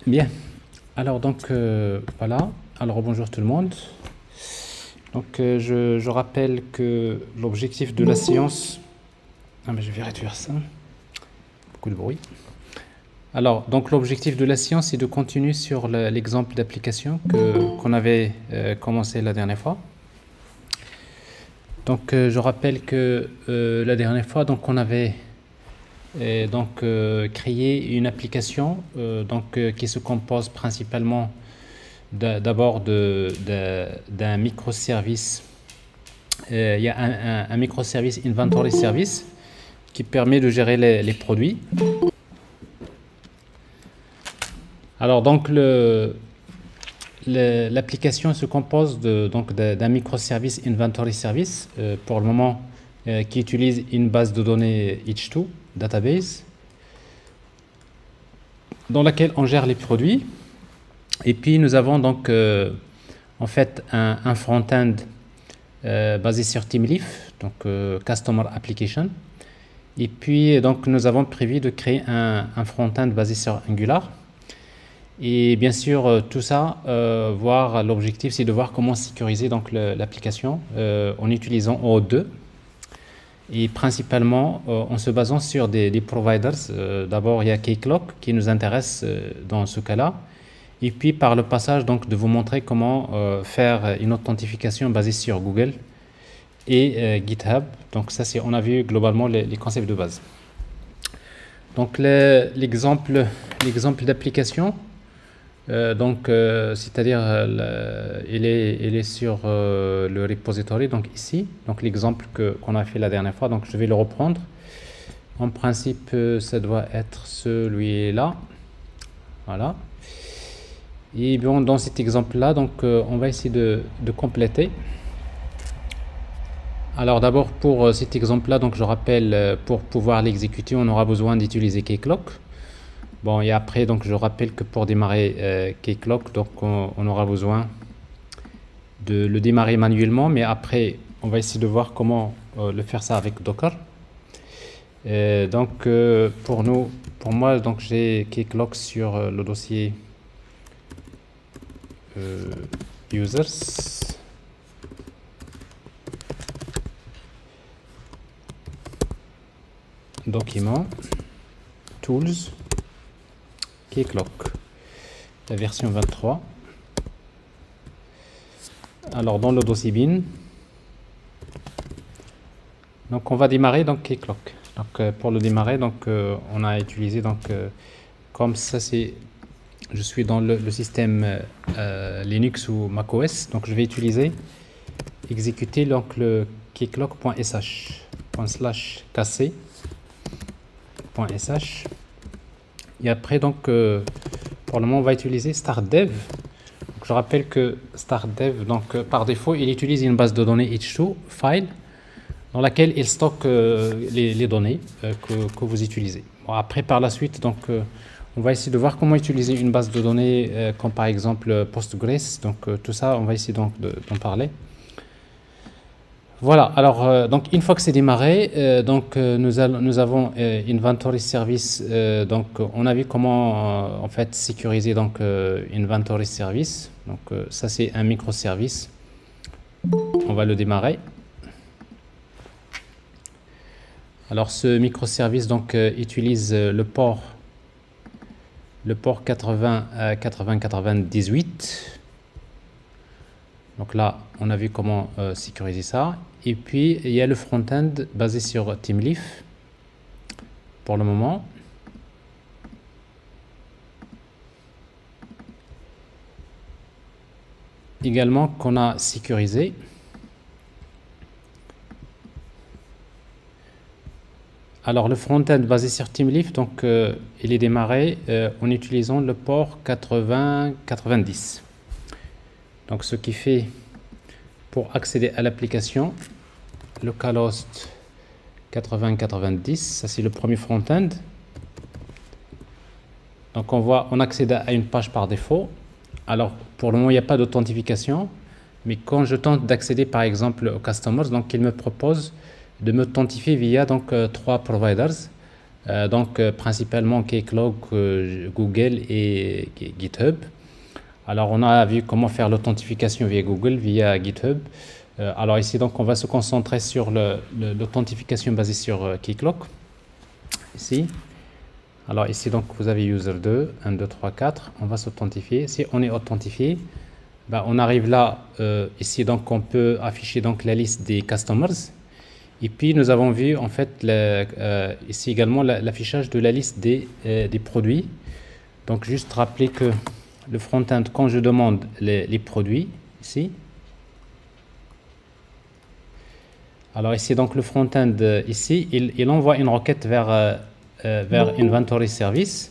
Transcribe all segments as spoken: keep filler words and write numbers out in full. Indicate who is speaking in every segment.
Speaker 1: Bien. Alors donc euh, voilà. Alors bonjour tout le monde. Donc euh, je, je rappelle que l'objectif de la séance. Ah mais je vais réduire ça. Beaucoup de bruit. Alors donc l'objectif de la séance est de continuer sur le- l'exemple d'application que qu'on avait euh, commencé la dernière fois. Donc euh, je rappelle que euh, la dernière fois donc on avait euh, donc euh, créé une application euh, donc euh, qui se compose principalement d'a- d'abord de, de- d'un microservice. Euh, il y a un, un- un microservice inventory service qui permet de gérer les, les produits. Alors donc le, le- l'application se compose de, donc de- d'un microservice inventory service euh, pour le moment euh, qui utilise une base de données H deux database dans laquelle on gère les produits. Et puis nous avons donc euh, en fait un, un front-end euh, basé sur TeamLeaf, donc euh, Customer Application. Et puis donc nous avons prévu de créer un, un front-end basé sur Angular. Et bien sûr euh, tout ça, euh, voir l'objectif, c'est de voir comment sécuriser donc le- l'application euh, en utilisant O auth deux et principalement euh, en se basant sur des, des providers. Euh, D'abord il y a Keycloak qui nous intéresse euh, dans ce cas-là. Et puis par le passage donc de vous montrer comment euh, faire une authentification basée sur Google et euh, GitHub. Donc ça c'est, on a vu globalement les, les concepts de base. Donc le- l'exemple, l'exemple d'application, euh, donc euh, c'est-à-dire euh, le- il est, il est sur euh, le repository donc ici. Donc l'exemple que qu'on a fait la dernière fois. Donc je vais le reprendre. En principe, euh, ça doit être celui-là. Voilà. Et bon, dans cet exemple-là, donc euh, on va essayer de, de compléter. Alors d'abord pour euh, cet exemple-là, donc je rappelle, euh, pour pouvoir l'exécuter, on aura besoin d'utiliser Keycloak. Bon, et après, donc je rappelle que pour démarrer euh, Keycloak, donc on, on aura besoin de le démarrer manuellement, mais après, on va essayer de voir comment euh, le faire ça avec Docker. Euh, donc euh, pour nous, pour moi, donc j'ai Keycloak sur euh, le dossier euh, users. Document, Tools, Keycloak, la version vingt-trois. Alors dans le dossier bin, donc on va démarrer donc Keycloak. Donc euh, pour le démarrer, donc euh, on a utilisé donc euh, comme ça c'est, je suis dans le, le système euh, Linux ou macOS, donc je vais utiliser exécuter donc le keycloak.sh slash kc .sh et après donc euh, pour le moment on va utiliser startdev. Donc, je rappelle que startdev donc euh, par défaut il utilise une base de données H deux file dans laquelle il stocke euh, les, les données euh, que, que vous utilisez. Bon, après par la suite donc euh, on va essayer de voir comment utiliser une base de données euh, comme par exemple Postgres. Donc euh, tout ça on va essayer donc d'en parler. Voilà, alors euh, donc une fois que c'est démarré, euh, donc euh, nous, allons- nous avons euh, inventory service. Euh, donc on a vu comment euh, en fait sécuriser donc euh, inventory service. Donc euh, ça c'est un microservice. On va le démarrer. Alors ce microservice donc euh, utilise euh, le port le port quatre-vingts euh, quatre-vingts quatre-vingt-dix-huit. Donc là, on a vu comment euh, sécuriser ça. Et puis, il y a le front-end basé sur TeamLeaf pour le moment. Également qu'on a sécurisé. Alors, le front-end basé sur TeamLeaf, donc, euh, il est démarré euh, en utilisant le port quatre-vingts quatre-vingt-dix. Donc, ce qui fait pour accéder à l'application, localhost quatre-vingts quatre-vingt-dix, ça c'est le premier front-end. Donc on voit, on accède à une page par défaut. Alors pour le moment il n'y a pas d'authentification, mais quand je tente d'accéder par exemple aux customers, donc il me propose de m'authentifier via donc euh, trois providers. Euh, donc euh, principalement Keycloak, euh, Google et GitHub. Alors on a vu comment faire l'authentification via Google, via GitHub. Euh, alors ici donc on va se concentrer sur l'authentification basée sur euh, Keycloak. Ici. Alors ici donc vous avez user deux, un, deux, trois, quatre. On va s'authentifier. Si on est authentifié, ben, on arrive là. Euh, ici donc on peut afficher donc la liste des customers. Et puis nous avons vu en fait la, euh, ici également l'affichage de la liste des, euh, des produits. Donc juste rappeler que le front-end, quand je demande les, les produits, ici. Alors ici, donc le front-end, euh, ici, il, il envoie une requête vers, euh, euh, vers Inventory Service.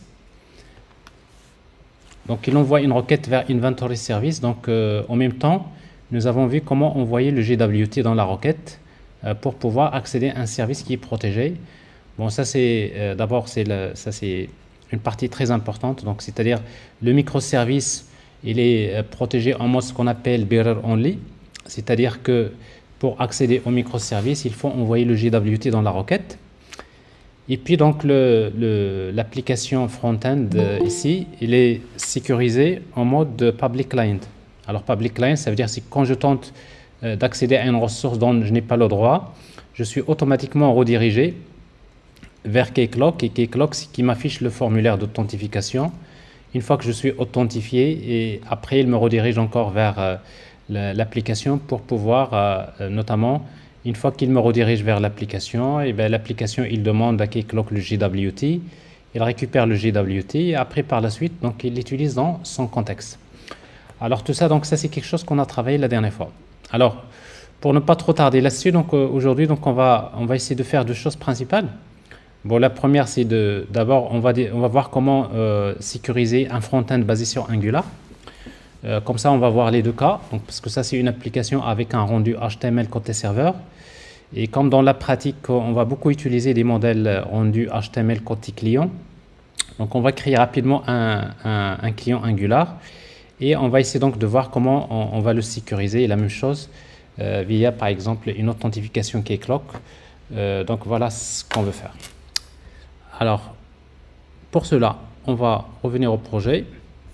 Speaker 1: Donc il envoie une requête vers Inventory Service. Donc euh, en même temps, nous avons vu comment envoyer le G W T dans la requête euh, pour pouvoir accéder à un service qui est protégé. Bon, ça c'est euh, d'abord, c'est ça c'est une partie très importante, donc c'est-à-dire le microservice, il est euh, protégé en mode ce qu'on appelle bearer only, c'est-à-dire que pour accéder au microservice, il faut envoyer le G W T dans la requête. Et puis donc l'application front-end euh, ici, il est sécurisé en mode public client. Alors public client, ça veut dire que quand je tente euh, d'accéder à une ressource dont je n'ai pas le droit, je suis automatiquement redirigé vers Keycloak, et Keycloak qui m'affiche le formulaire d'authentification. Une fois que je suis authentifié, et après il me redirige encore vers euh, l'application pour pouvoir, euh, notamment, une fois qu'il me redirige vers l'application, et bien l'application il demande à Keycloak le G W T, il récupère le G W T, et après par la suite, donc il l'utilise dans son contexte. Alors tout ça, donc ça c'est quelque chose qu'on a travaillé la dernière fois. Alors, pour ne pas trop tarder là-dessus, donc euh, aujourd'hui, donc on va, on va essayer de faire deux choses principales. Bon, la première, c'est de, d'abord, on va, on va voir comment euh, sécuriser un front-end basé sur Angular. Euh, comme ça, on va voir les deux cas, donc, parce que ça, c'est une application avec un rendu H T M L côté serveur. Et comme dans la pratique, on va beaucoup utiliser des modèles rendus H T M L côté client. Donc, on va créer rapidement un, un, un client Angular. Et on va essayer donc de voir comment on, on va le sécuriser. Et la même chose euh, via, par exemple, une authentification Keycloak. Euh, donc, voilà ce qu'on veut faire. Alors, pour cela, on va revenir au projet.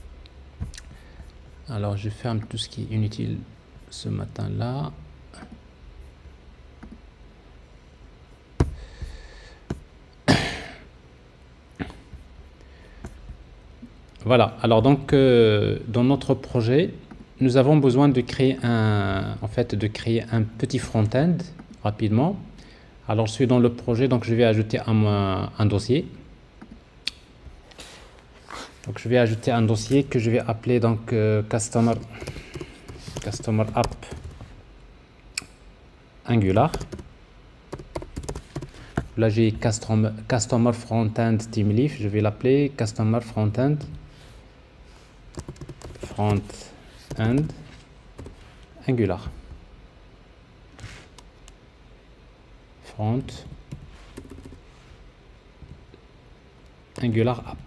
Speaker 1: Alors, je ferme tout ce qui est inutile ce matin-là. Voilà. Alors, donc, euh, dans notre projet, nous avons besoin de créer un, en fait, de créer un petit front-end rapidement. Alors, je suis dans le projet, donc je vais ajouter un, un dossier. Donc, je vais ajouter un dossier que je vais appeler donc euh, customer, customer app Angular. Là, j'ai customer, customer front-end team leaf. Je vais l'appeler customer front-end front-end Angular. Front Angular app.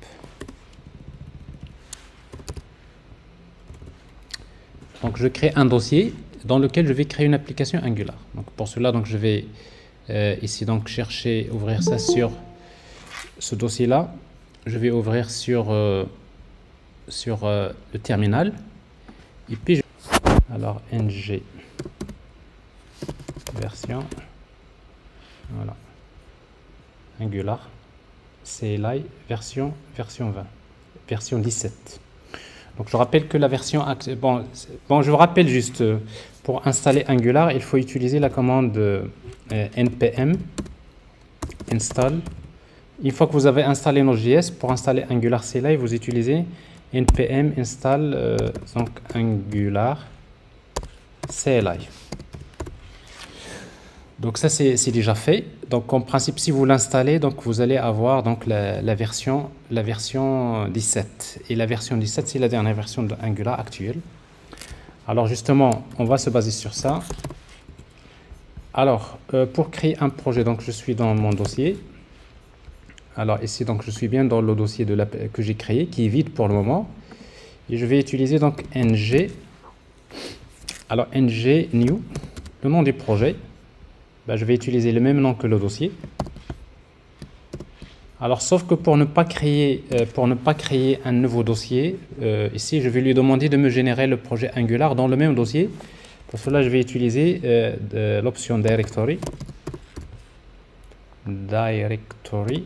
Speaker 1: Donc je crée un dossier dans lequel je vais créer une application Angular. Donc pour cela, donc je vais euh, ici donc chercher, ouvrir ça sur ce dossier-là. Je vais ouvrir sur euh, sur euh, le terminal. Et puis je... alors ng version. Voilà. Angular C L I version version vingt, version dix-sept. Donc je rappelle que la version bon, bon je vous rappelle juste pour installer Angular, il faut utiliser la commande euh, npm install. Une fois que vous avez installé Node.js, pour installer Angular C L I, vous utilisez npm install euh, donc Angular C L I. Donc ça c'est déjà fait. Donc en principe, si vous l'installez, donc vous allez avoir donc la, la version la version dix-sept, et la version dix-sept c'est la dernière version de Angular actuelle. Alors justement, on va se baser sur ça. Alors euh, pour créer un projet, donc je suis dans mon dossier. Alors ici donc je suis bien dans le dossier de la, que j'ai créé, qui est vide pour le moment, et je vais utiliser donc ng. Alors ng new, le nom du projet. Ben, je vais utiliser le même nom que le dossier. Alors, sauf que pour ne pas créer, euh, pour ne pas créer un nouveau dossier, euh, ici, je vais lui demander de me générer le projet Angular dans le même dossier. Pour cela, je vais utiliser euh, l'option Directory. Directory.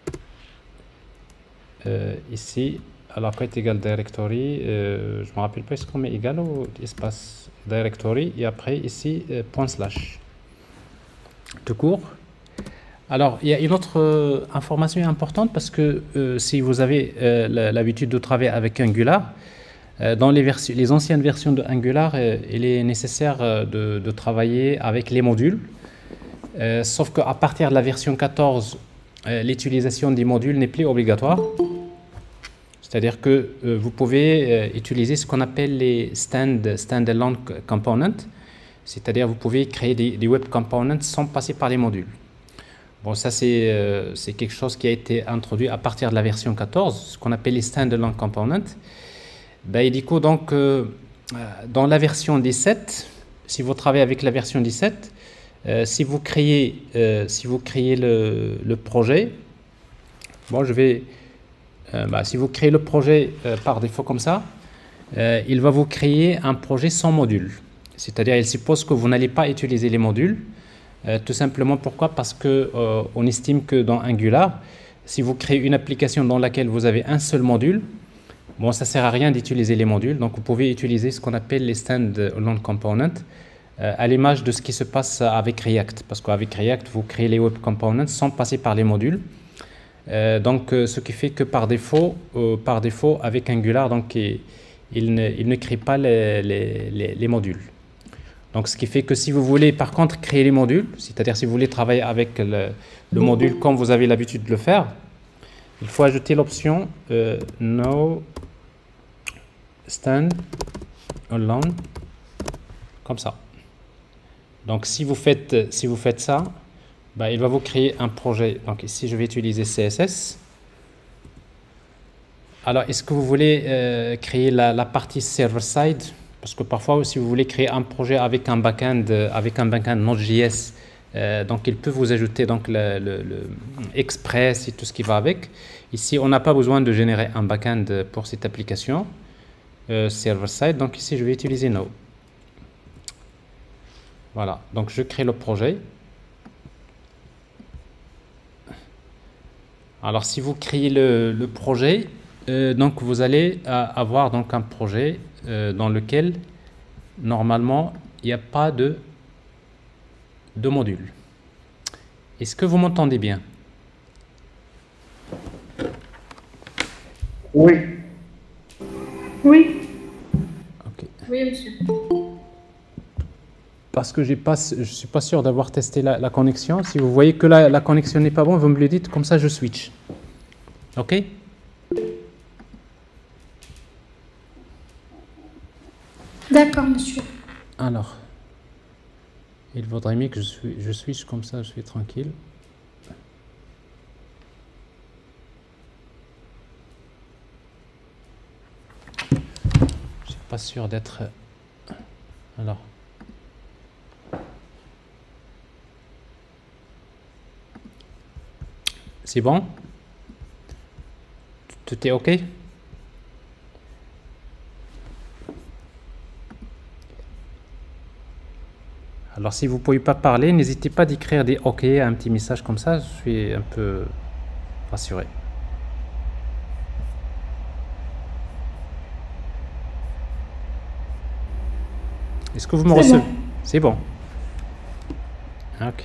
Speaker 1: Euh, ici, alors quoi est égal Directory, euh, je ne me rappelle pas, est-ce qu'on met égal ou espace Directory, et après, ici, euh, point slash. Tout court. Alors, il y a une autre euh, information importante parce que euh, si vous avez euh, l'habitude de travailler avec Angular, euh, dans les, les anciennes versions de Angular, euh, il est nécessaire euh, de, de travailler avec les modules. Euh, sauf qu'à partir de la version quatorze, euh, l'utilisation des modules n'est plus obligatoire. C'est-à-dire que euh, vous pouvez euh, utiliser ce qu'on appelle les stand, standalone components. C'est-à-dire vous pouvez créer des, des web components sans passer par les modules. Bon, ça, c'est euh, quelque chose qui a été introduit à partir de la version quatorze, ce qu'on appelle les standalone components. Ben, et du coup, donc, euh, dans la version dix-sept, si vous travaillez avec la version dix-sept, euh, si vous créez, euh, si vous créez le, le projet, bon, je vais, euh, ben, si vous créez le projet euh, par défaut comme ça, euh, il va vous créer un projet sans module. C'est-à-dire, il suppose que vous n'allez pas utiliser les modules. Euh, tout simplement pourquoi? Parce que euh, on estime que dans Angular, si vous créez une application dans laquelle vous avez un seul module, bon, ça ne sert à rien d'utiliser les modules. Donc, vous pouvez utiliser ce qu'on appelle les standalone components, euh, à l'image de ce qui se passe avec React. Parce qu'avec React, vous créez les web components sans passer par les modules. Euh, donc, euh, ce qui fait que par défaut, euh, par défaut avec Angular, donc, il, il, ne, il ne crée pas les, les, les, les modules. Donc, ce qui fait que si vous voulez, par contre, créer les modules, c'est-à-dire si vous voulez travailler avec le, le module comme vous avez l'habitude de le faire, il faut ajouter l'option euh, No Stand Alone, comme ça. Donc, si vous faites, si vous faites ça, bah, il va vous créer un projet. Donc, ici, je vais utiliser C S S. Alors, est-ce que vous voulez euh, créer la, la partie server-side? Parce que parfois, si vous voulez créer un projet avec un backend, avec un backend Node.js, euh, donc il peut vous ajouter donc le, le, le Express et tout ce qui va avec. Ici, on n'a pas besoin de générer un backend pour cette application euh, server-side. Donc ici, je vais utiliser No. Voilà. Donc je crée le projet. Alors, si vous créez le, le projet, euh, donc vous allez euh, avoir donc un projet euh, dans lequel normalement il n'y a pas de, de module. Est-ce que vous m'entendez bien?
Speaker 2: Oui.
Speaker 3: Oui.
Speaker 1: Okay.
Speaker 3: Oui, monsieur.
Speaker 1: Parce que j'ai pas, je ne suis pas sûr d'avoir testé la, la connexion. Si vous voyez que la, la connexion n'est pas bonne, vous me le dites, comme ça je switch. OK?
Speaker 3: D'accord, monsieur.
Speaker 1: Alors, il vaudrait mieux que je, suis, je switch comme ça, je suis tranquille. Je ne suis pas sûr d'être... Alors... C'est bon? Tout est OK? Alors, si vous ne pouvez pas parler, n'hésitez pas d'écrire des OK, un petit message comme ça, je suis un peu rassuré. Est-ce que vous me recevez? C'est bon. OK.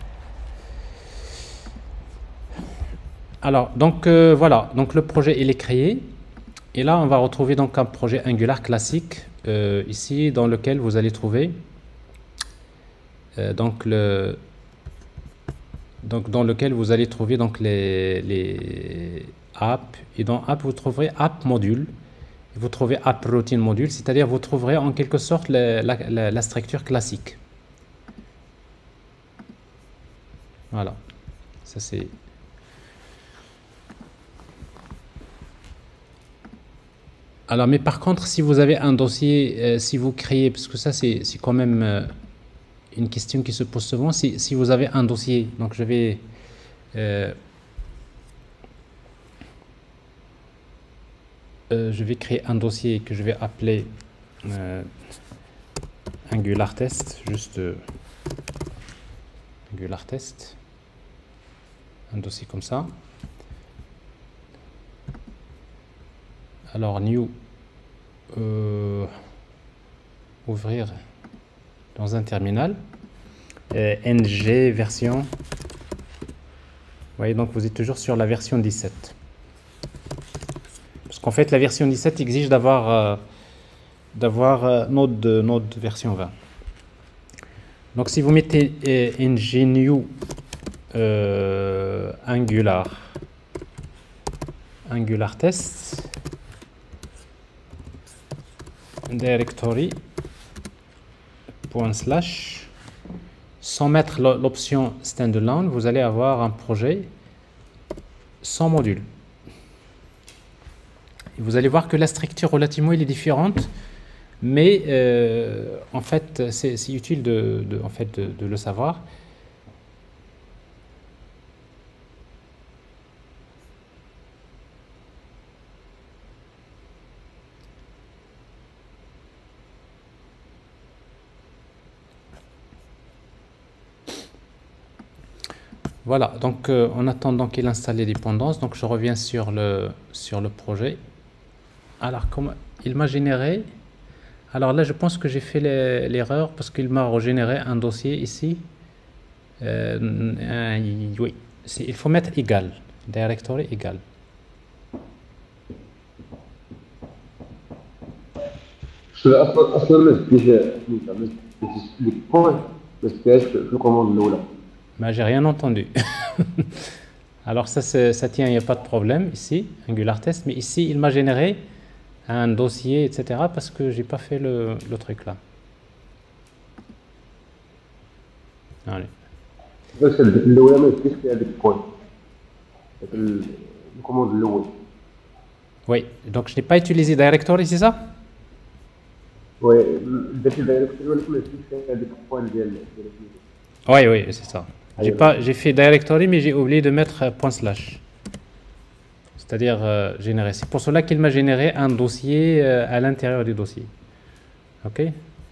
Speaker 1: Alors, donc euh, voilà, donc le projet il est créé. Et là, on va retrouver donc un projet Angular classique euh, ici, dans lequel vous allez trouver euh, donc le donc dans lequel vous allez trouver donc les, les apps, et dans app vous trouverez app module, vous trouvez app routine module, c'est-à-dire vous trouverez en quelque sorte la, la, la, la structure classique. Voilà, ça c'est... Alors, mais par contre, si vous avez un dossier, euh, si vous créez, parce que ça c'est quand même euh, une question qui se pose souvent, si, si vous avez un dossier, donc je vais, euh, euh, je vais créer un dossier que je vais appeler euh, Angular Test, juste euh, Angular Test, un dossier comme ça. Alors new, euh, ouvrir dans un terminal, euh, N G version. Vous voyez, donc vous êtes toujours sur la version dix-sept. Parce qu'en fait, la version dix-sept exige d'avoir euh, d'avoir euh, Node, Node version vingt. Donc si vous mettez euh, ng new euh, Angular Angular test directory point slash sans mettre l'option standalone, vous allez avoir un projet sans module. Et vous allez voir que la structure relativement elle est différente, mais euh, en fait c'est utile de, de, en fait, de, de le savoir. Voilà, donc euh, en attendant qu'il installe les dépendances, donc je reviens sur le, sur le projet. Alors, comme il m'a généré, alors là je pense que j'ai fait l'erreur parce qu'il m'a régénéré un dossier ici. Euh, un, oui, il faut mettre égal, directory égal. Mais j'ai rien entendu. Alors ça, ça tient, il n'y a pas de problème ici, Angular Test, mais ici il m'a généré un dossier, et cetera parce que j'ai pas fait le, le truc là. Allez. Oui, donc je n'ai pas utilisé directory, c'est ça?
Speaker 2: Oui,
Speaker 1: oui, oui, c'est ça. J'ai pas, j'ai fait directory, mais j'ai oublié de mettre point slash. C'est-à-dire euh, générer. C'est pour cela qu'il m'a généré un dossier euh, à l'intérieur du dossier. Ok.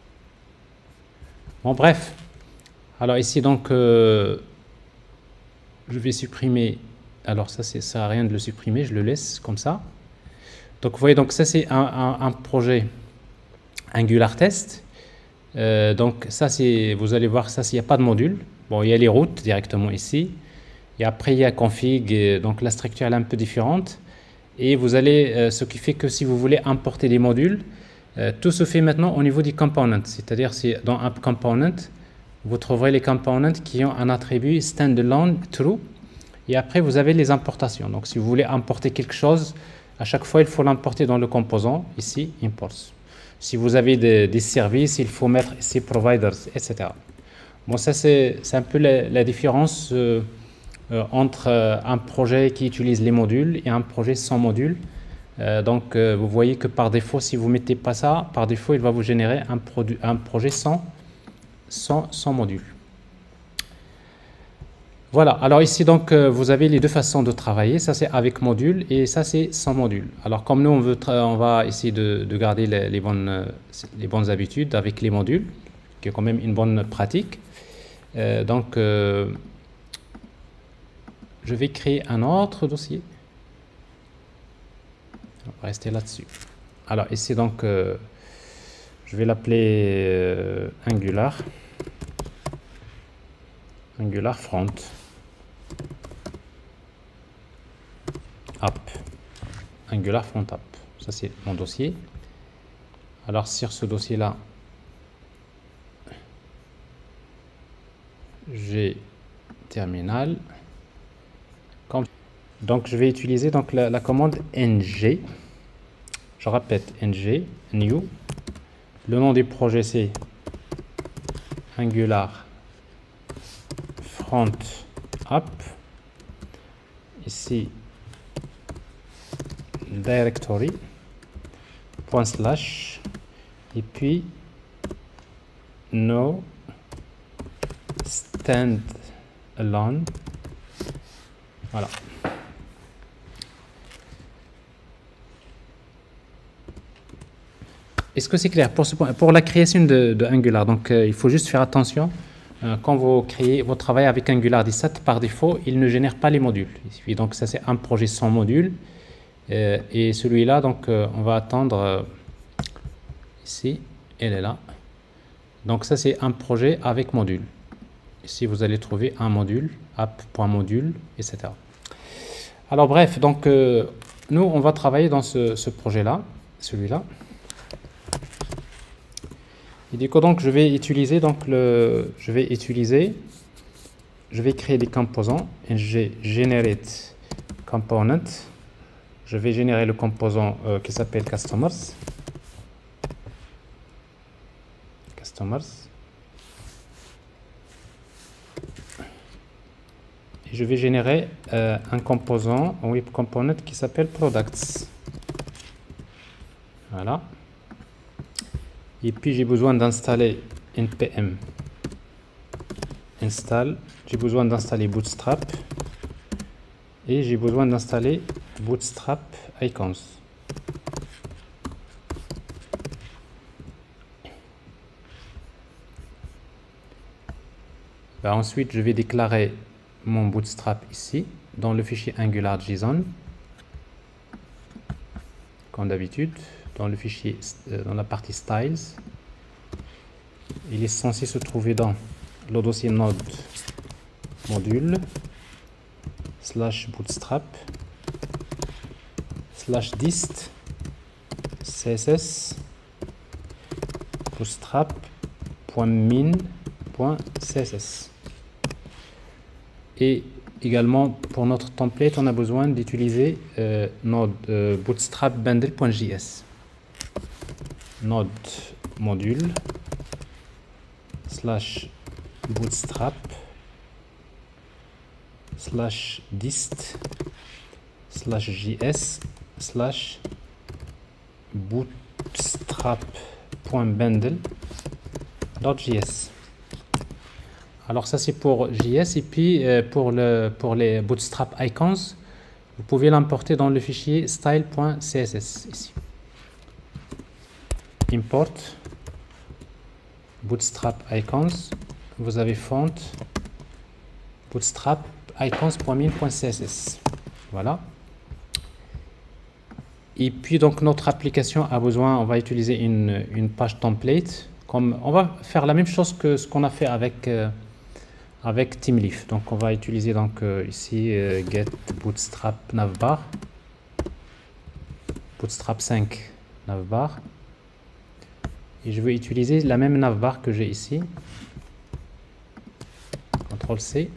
Speaker 1: Bon, bref. Alors ici, donc, euh, je vais supprimer. Alors ça, ça sert à rien de le supprimer. Je le laisse comme ça. Donc, vous voyez, donc ça, c'est un, un, un projet Angular Test. Euh, donc ça, c'est, vous allez voir, ça, s'il n'y a pas de module. Bon, il y a les routes directement ici. Et après, il y a config. Et donc la structure elle est un peu différente. Et vous allez, euh, ce qui fait que si vous voulez importer des modules, euh, tout se fait maintenant au niveau des components. C'est-à-dire, c'est dans App Component, vous trouverez les components qui ont un attribut standalone true. Et après, vous avez les importations. Donc, si vous voulez importer quelque chose, à chaque fois, il faut l'importer dans le composant, ici, imports. Si vous avez des, des services, il faut mettre ici providers, et cetera. Bon, ça, c'est un peu la, la différence euh, euh, entre euh, un projet qui utilise les modules et un projet sans module. Euh, donc, euh, vous voyez que par défaut, si vous ne mettez pas ça, par défaut, il va vous générer un, produit, un projet sans, sans, sans module. Voilà, alors ici donc euh, vous avez les deux façons de travailler, ça c'est avec module et ça c'est sans module. Alors comme nous on, veut on va essayer de, de garder les, les, bonnes, euh, les bonnes habitudes avec les modules, qui est quand même une bonne pratique. Euh, donc euh, je vais créer un autre dossier. On va rester là-dessus. Alors ici donc euh, je vais l'appeler euh, Angular. Angular Front. App. Angular Front App. Ça, c'est mon dossier. Alors, sur ce dossier-là, j'ai terminal. Donc, je vais utiliser donc, la, la commande ng. Je répète, ng, new. Le nom du projet, c'est Angular Front App. Ici, directory point slash et puis no stand alone. Voilà. est-ce que c'est clair pour, ce point, pour la création de, de Angular? Donc, euh, il faut juste faire attention. Euh, quand vous créez, vous travaillez avec Angular dix-sept, par défaut, il ne génère pas les modules. Et donc, ça, c'est un projet sans module. Euh, et celui-là, donc, euh, on va attendre euh, ici. Elle est là. Donc, ça, c'est un projet avec module. Ici, vous allez trouver un module, app.module, et cetera. Alors, bref, donc, euh, nous, on va travailler dans ce, ce projet-là, celui-là. Et du coup, donc, je vais utiliser, donc, le, je vais utiliser, je vais créer des composants, et j'ai generate component. Je vais générer le composant euh, qui s'appelle customers. Customers. Et je vais générer euh, un composant, un web component qui s'appelle products. Voilà. Et puis j'ai besoin d'installer npm install, j'ai besoin d'installer Bootstrap et j'ai besoin d'installer Bootstrap icons. Ben ensuite je vais déclarer mon Bootstrap ici dans le fichier Angular.json comme d'habitude. Dans le fichier, euh, dans la partie styles, il est censé se trouver dans le dossier node module slash bootstrap slash dist css bootstrap.min.css. Et également pour notre template, on a besoin d'utiliser euh, node euh, bootstrap bundle.js. Node module slash bootstrap slash dist slash js slash bootstrap.bundle.js. Alors ça c'est pour J S, et puis euh, pour, le, pour les bootstrap icons, vous pouvez l'importer dans le fichier style.css ici. Import bootstrap icons, vous avez font bootstrap icons.min.css. Voilà. Et puis donc notre application a besoin, on va utiliser une, une page template. Comme on va faire la même chose que ce qu'on a fait avec euh, avec TeamLeaf. Donc on va utiliser donc euh, ici euh, get bootstrap navbar, bootstrap cinq navbar. Et je vais utiliser la même navbar que j'ai ici. contrôle C.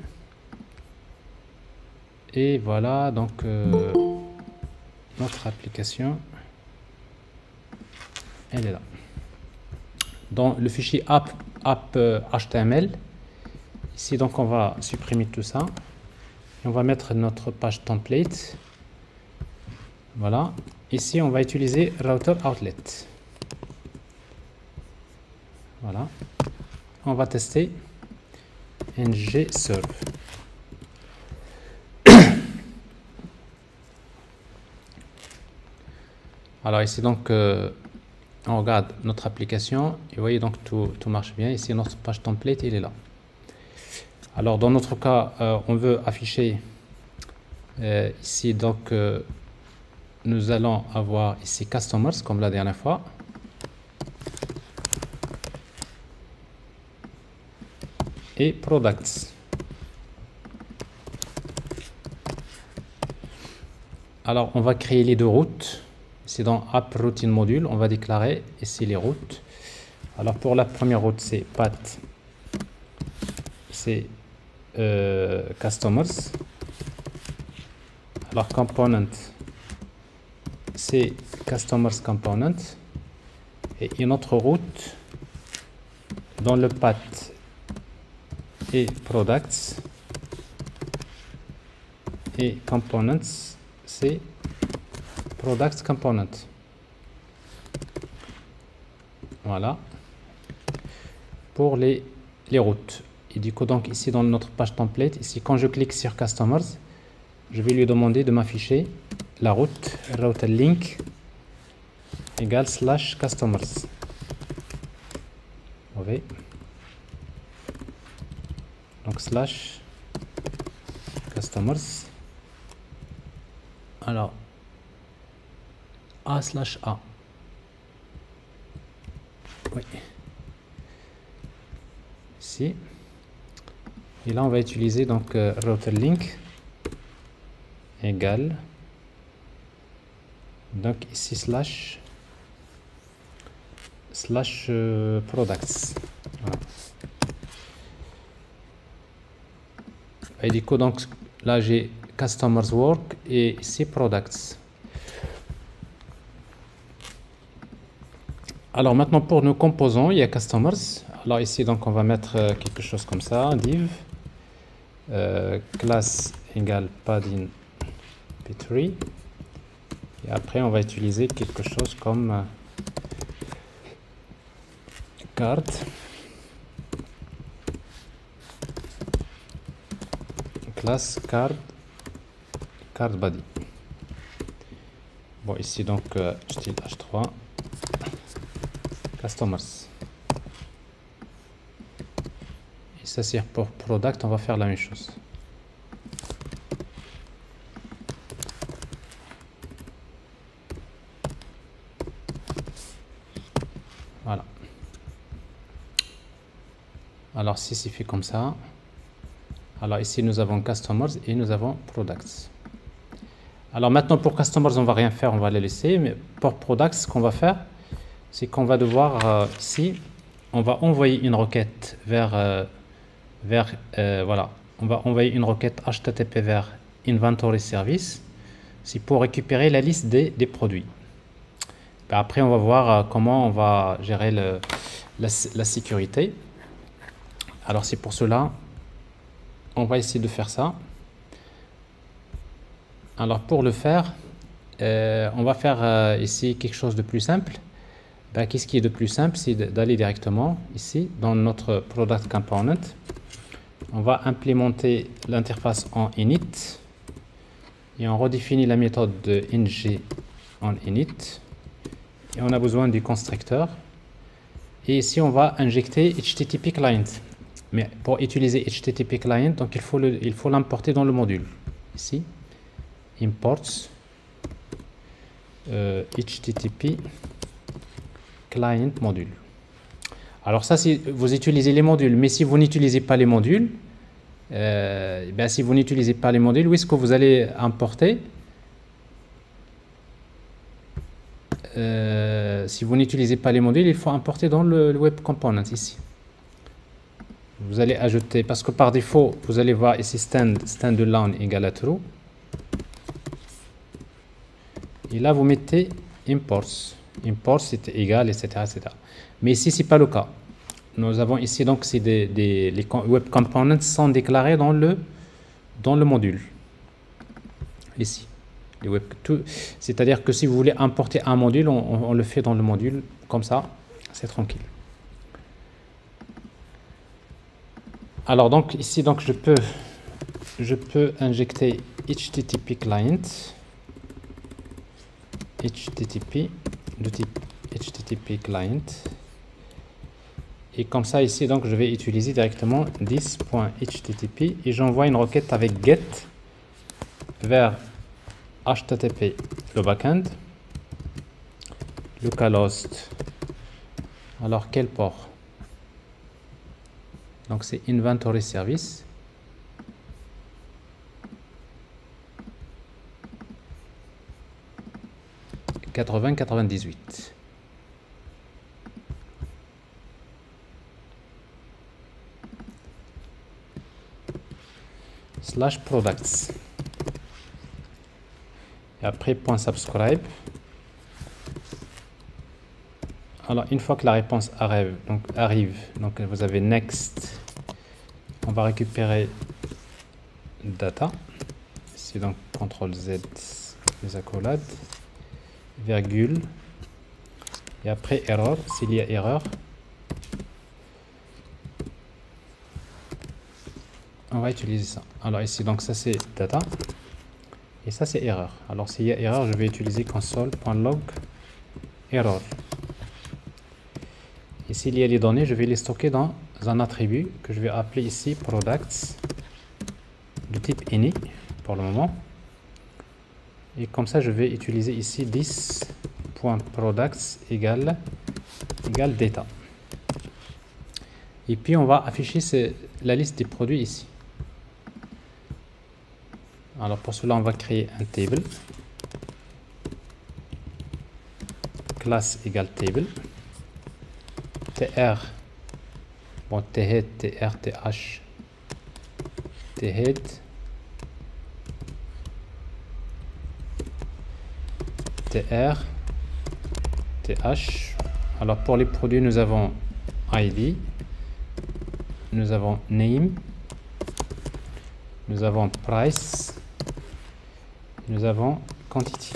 Speaker 1: Et voilà donc euh, notre application. Elle est là. Dans le fichier app, app euh, H T M L. Ici donc on va supprimer tout ça. Et on va mettre notre page template. Voilà. Ici on va utiliser router outlet. Voilà. On va tester ngserve. Alors ici donc euh, on regarde notre application et vous voyez donc tout, tout marche bien. Ici notre page template il est là. Alors dans notre cas euh, on veut afficher euh, ici donc euh, nous allons avoir ici customers comme la dernière fois. Et products. Alors on va créer les deux routes. C'est dans app routine module, on va déclarer ici les routes. Alors pour la première route c'est path, c'est euh, customers. Alors component c'est customers component, et une autre route dans le path et products, et components c'est products component. Voilà pour les, les routes. Et du coup donc ici dans notre page template, ici quand je clique sur customers, je vais lui demander de m'afficher la route, route link égale slash customers. Vous voyez? Donc slash customers. Alors A slash A. Oui. Ici. Et là on va utiliser donc euh, router link égale. Donc ici slash slash euh, products. Voilà. Et du coup donc là j'ai customers work et ici products. Alors maintenant pour nos composants il y a customers. Alors ici donc on va mettre euh, quelque chose comme ça, div euh, classe égale padding p trois et après on va utiliser quelque chose comme euh, card classe card card body. Bon ici donc euh, style h trois customers. Et ça c'est pour product, on va faire la même chose. Voilà. Alors si c'est fait comme ça, alors ici nous avons customers et nous avons products. Alors maintenant pour customers on va rien faire, on va les laisser, mais pour products ce qu'on va faire c'est qu'on va devoir euh, ici on va envoyer une requête vers euh, vers euh, voilà, on va envoyer une requête H T T P vers inventory service, c'est pour récupérer la liste des, des produits. Ben après on va voir euh, comment on va gérer le, la, la sécurité. Alors c'est pour cela on va essayer de faire ça. Alors pour le faire euh, on va faire euh, ici quelque chose de plus simple. Ben, qu'est-ce qui est de plus simple, c'est d'aller directement ici dans notre product component. On va implémenter l'interface en init et on redéfinit la méthode de ng en init et on a besoin du constructeur et ici on va injecter H T T P client, mais pour utiliser H T T P client donc il faut le, il faut l'importer dans le module ici imports euh, H T T P client module. Alors ça si vous utilisez les modules, mais si vous n'utilisez pas les modules, euh, ben si vous n'utilisez pas les modules, où est-ce que vous allez importer? euh, Si vous n'utilisez pas les modules, il faut importer dans le, le web component ici. Vous allez ajouter, parce que par défaut, vous allez voir ici stand standalone égale à true. Et là vous mettez imports. Import c'est égal, et cetera, et cetera. Mais ici c'est pas le cas. Nous avons ici donc c'est des, des les web components sont déclarés dans le dans le module. Ici, les web tout, c'est-à-dire que si vous voulez importer un module, on, on le fait dans le module comme ça, c'est tranquille. Alors donc ici donc je peux je peux injecter H T T P client H T T P de type H T T P client et comme ça ici donc je vais utiliser directement this.http et j'envoie une requête avec get vers H T T P le backend localhost. Alors quel port? Donc c'est inventory service quatre-vingts quatre-vingt-dix-huit. Slash products. Et après point subscribe. Alors une fois que la réponse arrive, donc arrive, donc vous avez next. On va récupérer data. C'est donc contrôle Z les accolades. Virgule et après erreur s'il y a erreur on va utiliser ça. Alors ici donc ça c'est data et ça c'est erreur. Alors s'il y a erreur je vais utiliser console.log error. Ici, il y a les données, je vais les stocker dans un attribut que je vais appeler ici products de type ini pour le moment. Et comme ça, je vais utiliser ici this.products égale, égale data. Et puis, on va afficher la liste des produits ici. Alors, pour cela, on va créer un table. Classe égale table. tr, bon, thead, tr, th, thead, tr, th. Alors pour les produits, nous avons I D, nous avons name, nous avons price, nous avons quantity.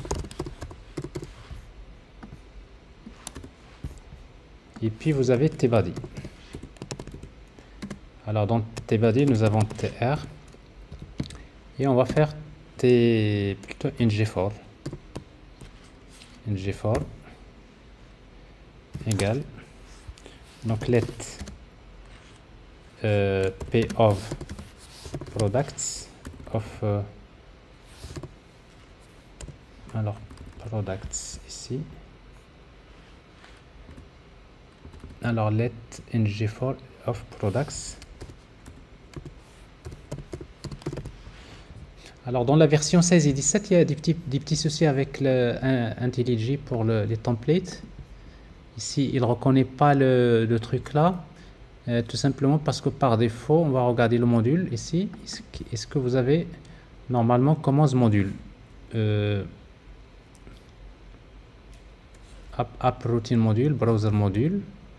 Speaker 1: Et puis vous avez tbody. Alors dans tbody, nous avons tr et on va faire t plutôt ngFor. ngFor égale donc let euh, p of products of euh, alors products ici. Alors let ngFor of products. Alors dans la version seize et dix-sept, il y a des petits, des petits soucis avec le IntelliJ pour le, les templates. Ici, il ne reconnaît pas le, le truc là, euh, tout simplement parce que par défaut, on va regarder le module ici. Est-ce que, est-ce que vous avez normalement comment ce module euh, app, app routine module, browser module.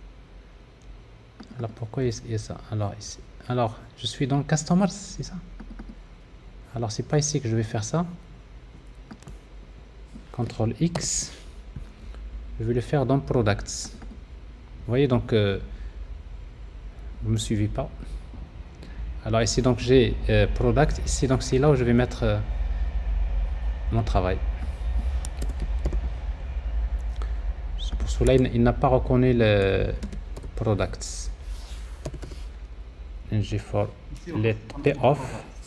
Speaker 1: Alors pourquoi il y a ça? Alors ici, alors je suis dans Customers, c'est ça? Alors c'est pas ici que je vais faire ça. contrôle X. Je vais le faire dans Products. Vous voyez donc, euh, vous me suivez pas. Alors ici donc j'ai euh, Product. Ici donc c'est là où je vais mettre euh, mon travail. Pour cela il, il n'a pas reconnu le Products. ngFor let p of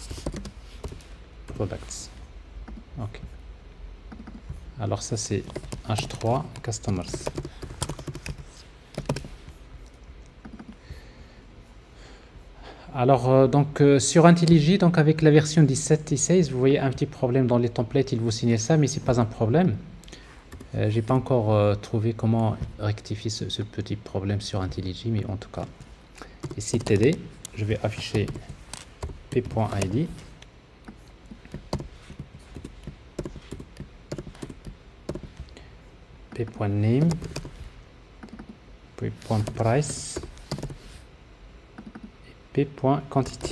Speaker 1: products. Ok. Alors ça c'est H trois customers. Alors euh, donc euh, sur IntelliJ, donc avec la version dix-sept et seize, vous voyez un petit problème dans les templates, il vous signale ça, mais c'est pas un problème. Euh, j'ai pas encore euh, trouvé comment rectifier ce, ce petit problème sur IntelliJ, mais en tout cas ici td, je vais afficher p.id. p.name, p.price et p.quantity.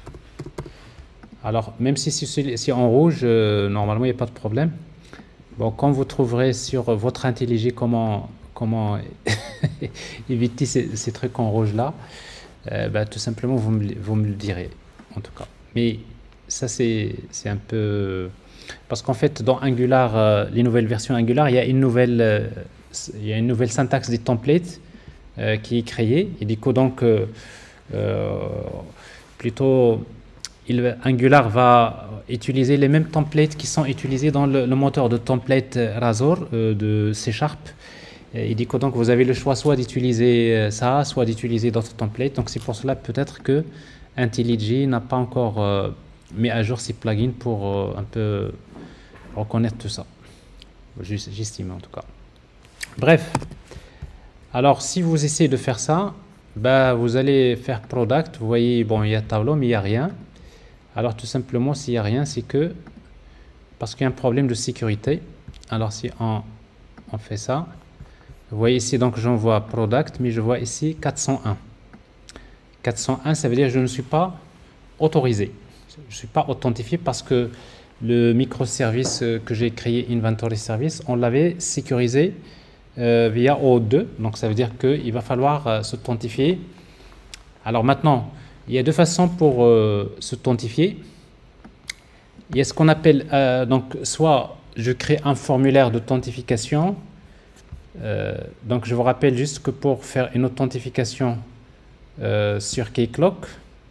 Speaker 1: Alors même si c'est en rouge, euh, normalement il n'y a pas de problème. Bon, quand vous trouverez sur votre IntelliJ comment comment éviter ces, ces trucs en rouge là, euh, bah, tout simplement vous me, vous me le direz en tout cas. Mais ça c'est c'est un peu parce qu'en fait dans Angular, euh, les nouvelles versions Angular, il y a une nouvelle euh, il y a une nouvelle syntaxe des templates euh, qui est créée et du coup donc euh, euh, plutôt il, Angular va utiliser les mêmes templates qui sont utilisés dans le, le moteur de template Razor euh, de C Sharp. Et du coup donc vous avez le choix soit d'utiliser ça, soit d'utiliser d'autres templates. Donc c'est pour cela peut-être que IntelliJ n'a pas encore euh, mis à jour ses plugins pour euh, un peu reconnaître tout ça. J'estime en tout cas. Bref, alors si vous essayez de faire ça, bah, vous allez faire product. Vous voyez, bon, il y a tableau, mais il n'y a rien. Alors tout simplement, s'il n'y a rien, c'est que parce qu'il y a un problème de sécurité. Alors si on, on fait ça, vous voyez ici, donc j'envoie product, mais je vois ici quatre cent un. quatre cent un, ça veut dire que je ne suis pas autorisé. Je ne suis pas authentifié parce que le microservice que j'ai créé, Inventory Service, on l'avait sécurisé euh, via O deux. Donc ça veut dire qu'il va falloir euh, s'authentifier. Alors maintenant, il y a deux façons pour euh, s'authentifier. Il y a ce qu'on appelle, euh, donc soit je crée un formulaire d'authentification Euh, donc je vous rappelle juste que pour faire une authentification euh, sur Keycloak,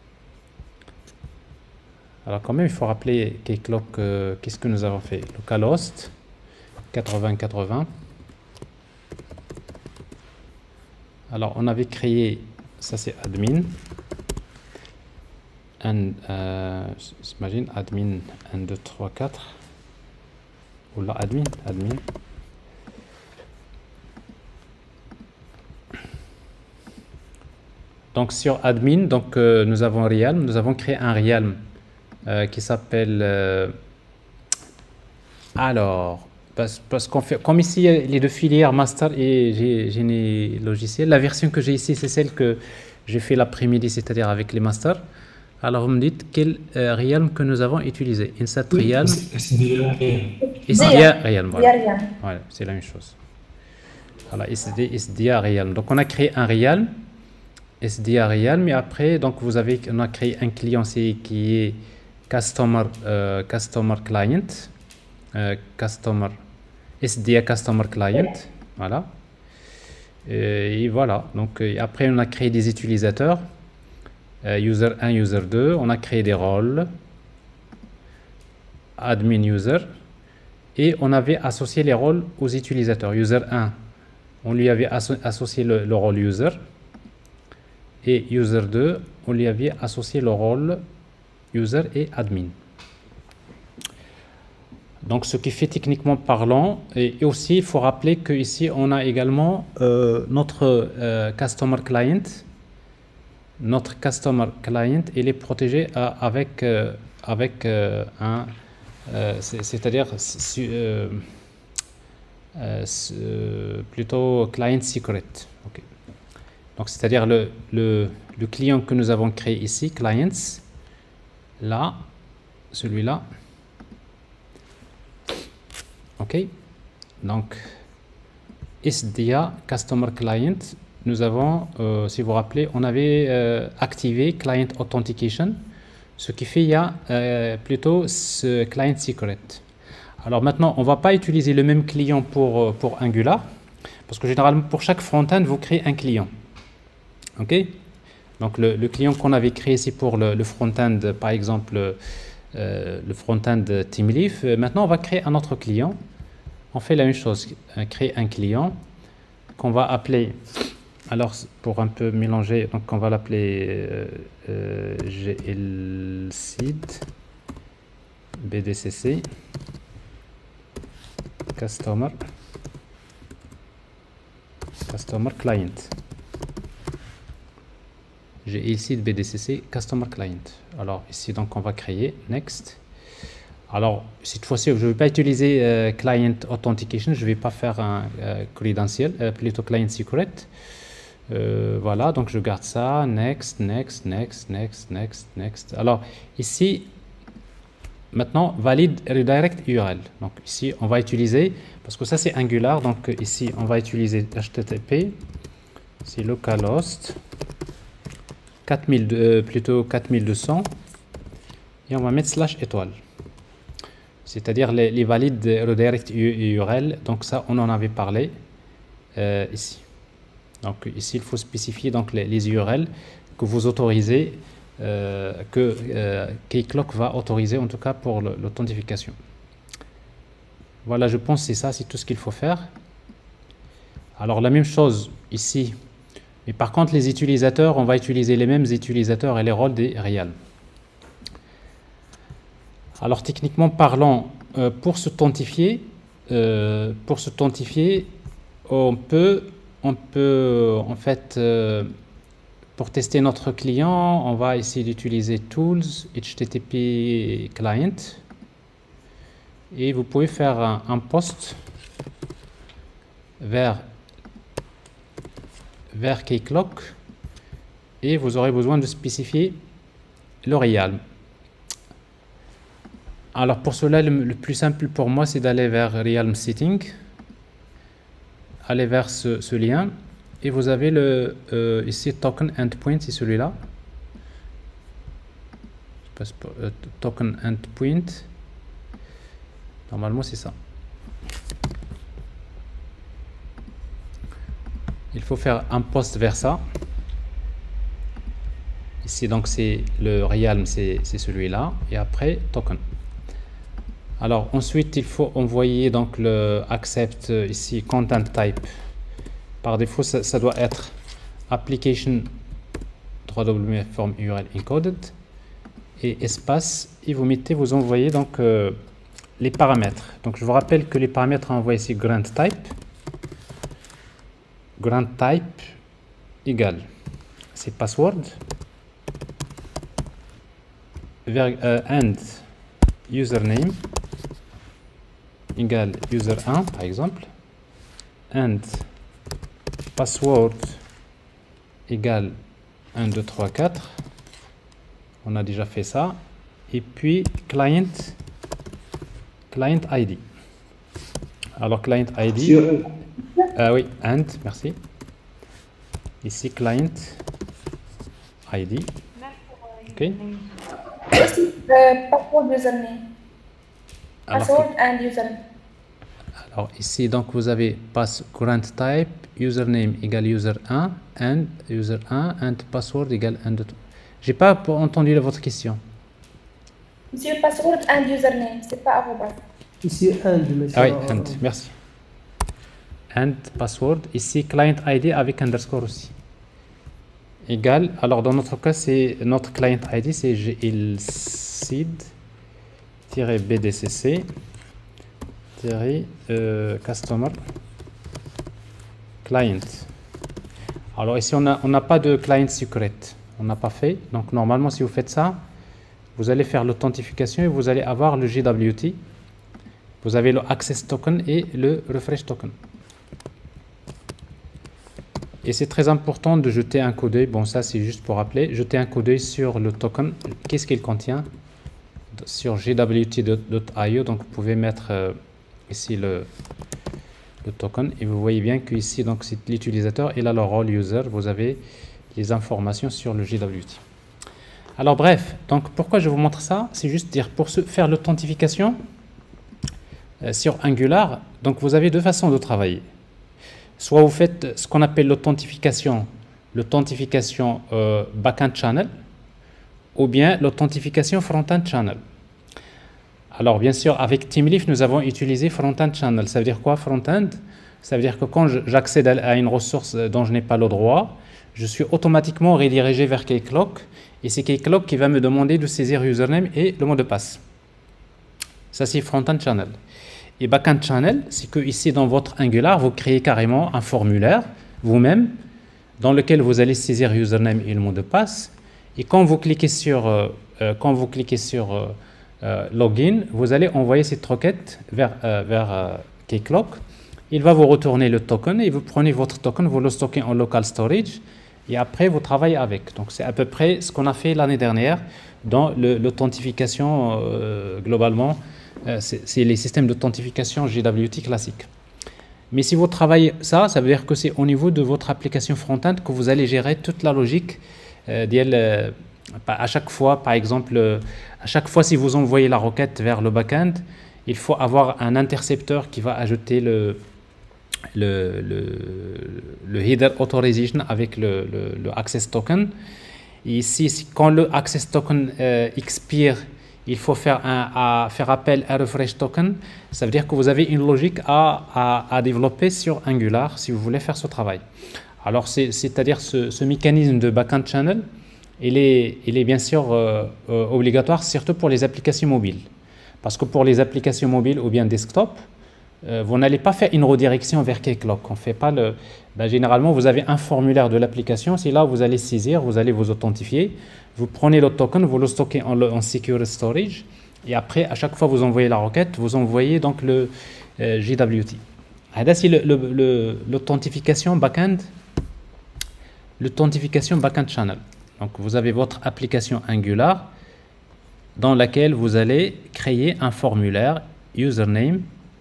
Speaker 1: alors quand même il faut rappeler Keycloak, euh, qu'est-ce que nous avons fait? Localhost quatre-vingts quatre-vingts. Alors on avait créé, ça c'est admin, un, euh, j'imagine admin un, deux, trois, quatre, ou là admin, admin. Donc sur admin, donc euh, nous avons Realm, nous avons créé un Realm euh, qui s'appelle euh, alors parce, parce qu'on fait comme ici les deux filières master et génie logiciel. La version que j'ai ici c'est celle que j'ai fait l'après-midi, c'est-à-dire avec les masters. Alors vous me dites quel euh, Realm que nous avons utilisé. Insat Realm. S D A Realm. Voilà, voilà c'est la même chose. Voilà, S D A Realm. Donc on a créé un Realm. S D A Realm, mais après donc vous avez on a créé un client qui est customer euh, customer client euh, customer S D A customer client, voilà. Et, et voilà, donc et après on a créé des utilisateurs euh, user un, user deux, on a créé des rôles admin user et on avait associé les rôles aux utilisateurs. User un, on lui avait asso associé le, le rôle user. Et user deux, on lui avait associé le rôle user et admin. Donc ce qui fait techniquement parlant, et, et aussi il faut rappeler qu'ici on a également euh, notre euh, customer client. Notre customer client, il est protégé à, avec, euh, avec euh, un, euh, c'est-à-dire euh, euh, plutôt client secret. Okay. Donc, c'est-à-dire le, le, le client que nous avons créé ici, clients, là, celui-là. OK. Donc, S D A, Customer Client, nous avons, euh, si vous vous rappelez, on avait euh, activé Client Authentication, ce qui fait il y a euh, plutôt ce Client Secret. Alors maintenant, on ne va pas utiliser le même client pour, pour Angular, parce que généralement, pour chaque front-end, vous créez un client. OK. Donc le, le client qu'on avait créé ici pour le, le front-end, par exemple euh, le front-end TeamLeaf, euh, maintenant on va créer un autre client. On fait la même chose, euh, créer un client qu'on va appeler, alors pour un peu mélanger, donc on va l'appeler euh, euh, glseed bdcc customer customer client. J'ai ici B D C C Customer Client. Alors ici donc on va créer Next. Alors cette fois-ci je ne vais pas utiliser euh, Client Authentication, je ne vais pas faire un euh, credential, euh, plutôt Client Secret. Euh, voilà, donc je garde ça. Next, Next, Next, Next, Next, Next. Alors ici maintenant valide redirect U R L. Donc ici on va utiliser, parce que ça c'est Angular, donc ici on va utiliser H T T P, c'est localhost quatre mille, euh, plutôt quatre mille deux cents et on va mettre slash étoile, c'est-à-dire les, les valides redirect U R L. Donc ça on en avait parlé euh, ici. Donc ici il faut spécifier donc les, les U R L que vous autorisez, euh, que euh, Keycloak va autoriser en tout cas pour l'authentification. Voilà, je pense que c'est ça, c'est tout ce qu'il faut faire. Alors la même chose ici. Mais par contre, les utilisateurs, on va utiliser les mêmes utilisateurs et les rôles des Realm. Alors, techniquement parlant, euh, pour s'authentifier, euh, pour s'authentifier, on peut, on peut, en fait, euh, pour tester notre client, on va essayer d'utiliser Tools, H T T P Client, et vous pouvez faire un, un post vers vers Keycloak et vous aurez besoin de spécifier le Realm. Alors pour cela, le, le plus simple pour moi, c'est d'aller vers Realm Setting, aller vers ce, ce lien et vous avez le euh, ici Token Endpoint, c'est celui-là. Je passe pour euh, Token Endpoint. Normalement, c'est ça. il faut faire un post vers ça. Ici, donc, c'est le realm, c'est celui-là. Et après, token. Alors, ensuite, il faut envoyer donc le accept ici, content type. Par défaut, ça, ça doit être application www form U R L encoded. Et espace, et vous mettez, vous envoyez donc euh, les paramètres. Donc, je vous rappelle que les paramètres à envoyer ici, grant type. Grant type égale, c'est password. Vers, euh, and username égale user un par exemple, and password égale un, deux, trois, quatre, on a déjà fait ça, et puis client client I D. Alors client I D, euh, oui, and, merci, ici client I D, ok.
Speaker 3: Euh, password username. Password and username.
Speaker 1: Alors ici, donc vous avez pass grant type, username égale user un, and user un, and password égale un, deux, trois. J'ai pas entendu votre question.
Speaker 3: Monsieur, password and username, c'est pas arrobas.
Speaker 2: Ici, and, mais
Speaker 1: Ah oui, and, merci. And password, ici client I D avec underscore aussi. Égal, alors dans notre cas, c'est notre client I D, c'est glseed-bdcc euh, customer client. Alors ici, on n'a on n'a pas de client secret, on n'a pas fait. Donc normalement, si vous faites ça, vous allez faire l'authentification et vous allez avoir le J W T. Vous avez le access token et le refresh token. Et c'est très important de jeter un coup d'œil, bon ça c'est juste pour rappeler, jeter un coup d'œil sur le token, qu'est-ce qu'il contient sur J W T dot I O, donc vous pouvez mettre euh, ici le, le token et vous voyez bien que ici donc c'est l'utilisateur et là le role user, vous avez les informations sur le J W T. Alors bref, donc pourquoi je vous montre ça, c'est juste dire pour se faire l'authentification euh, sur Angular, donc vous avez deux façons de travailler. Soit vous faites ce qu'on appelle l'authentification, l'authentification euh, backend channel, ou bien l'authentification front-end channel. Alors bien sûr, avec TeamLeaf, nous avons utilisé front-end channel. Ça veut dire quoi front-end? Ça veut dire que quand j'accède à une ressource dont je n'ai pas le droit, je suis automatiquement redirigé vers Keycloak, et c'est Keycloak qui va me demander de saisir username et le mot de passe. Ça c'est front-end channel. Et backend channel, c'est que ici dans votre Angular, vous créez carrément un formulaire vous-même dans lequel vous allez saisir username et le mot de passe. Et quand vous cliquez sur, euh, quand vous cliquez sur euh, euh, login, vous allez envoyer cette requête vers, euh, vers euh, Keycloak. Il va vous retourner le token et vous prenez votre token, vous le stockez en local storage et après vous travaillez avec. Donc c'est à peu près ce qu'on a fait l'année dernière dans l'authentification euh, globalement. C'est les systèmes d'authentification J W T classiques. Mais si vous travaillez ça, ça veut dire que c'est au niveau de votre application front-end que vous allez gérer toute la logique euh, d'elle, euh, à chaque fois, par exemple, euh, à chaque fois si vous envoyez la requête vers le back-end, il faut avoir un intercepteur qui va ajouter le, le, le, le header authorization avec le, le, le access token. Et ici, quand le access token euh, expire, il faut faire, un, à, faire appel à refresh token. Ça veut dire que vous avez une logique à, à, à développer sur Angular si vous voulez faire ce travail. Alors, c'est-à-dire ce, ce mécanisme de backend channel, il est, il est bien sûr euh, euh, obligatoire, surtout pour les applications mobiles. Parce que pour les applications mobiles ou bien desktop, euh, vous n'allez pas faire une redirection vers Keycloak. On fait pas le, ben, généralement, vous avez un formulaire de l'application. C'est là où vous allez saisir, vous allez vous authentifier. Vous prenez le token, vous le stockez en, en secure storage. Et après, à chaque fois que vous envoyez la requête, vous envoyez donc le euh, J W T. Là, c'est l'authentification backend, l'authentification backend channel. Donc, vous avez votre application Angular dans laquelle vous allez créer un formulaire username,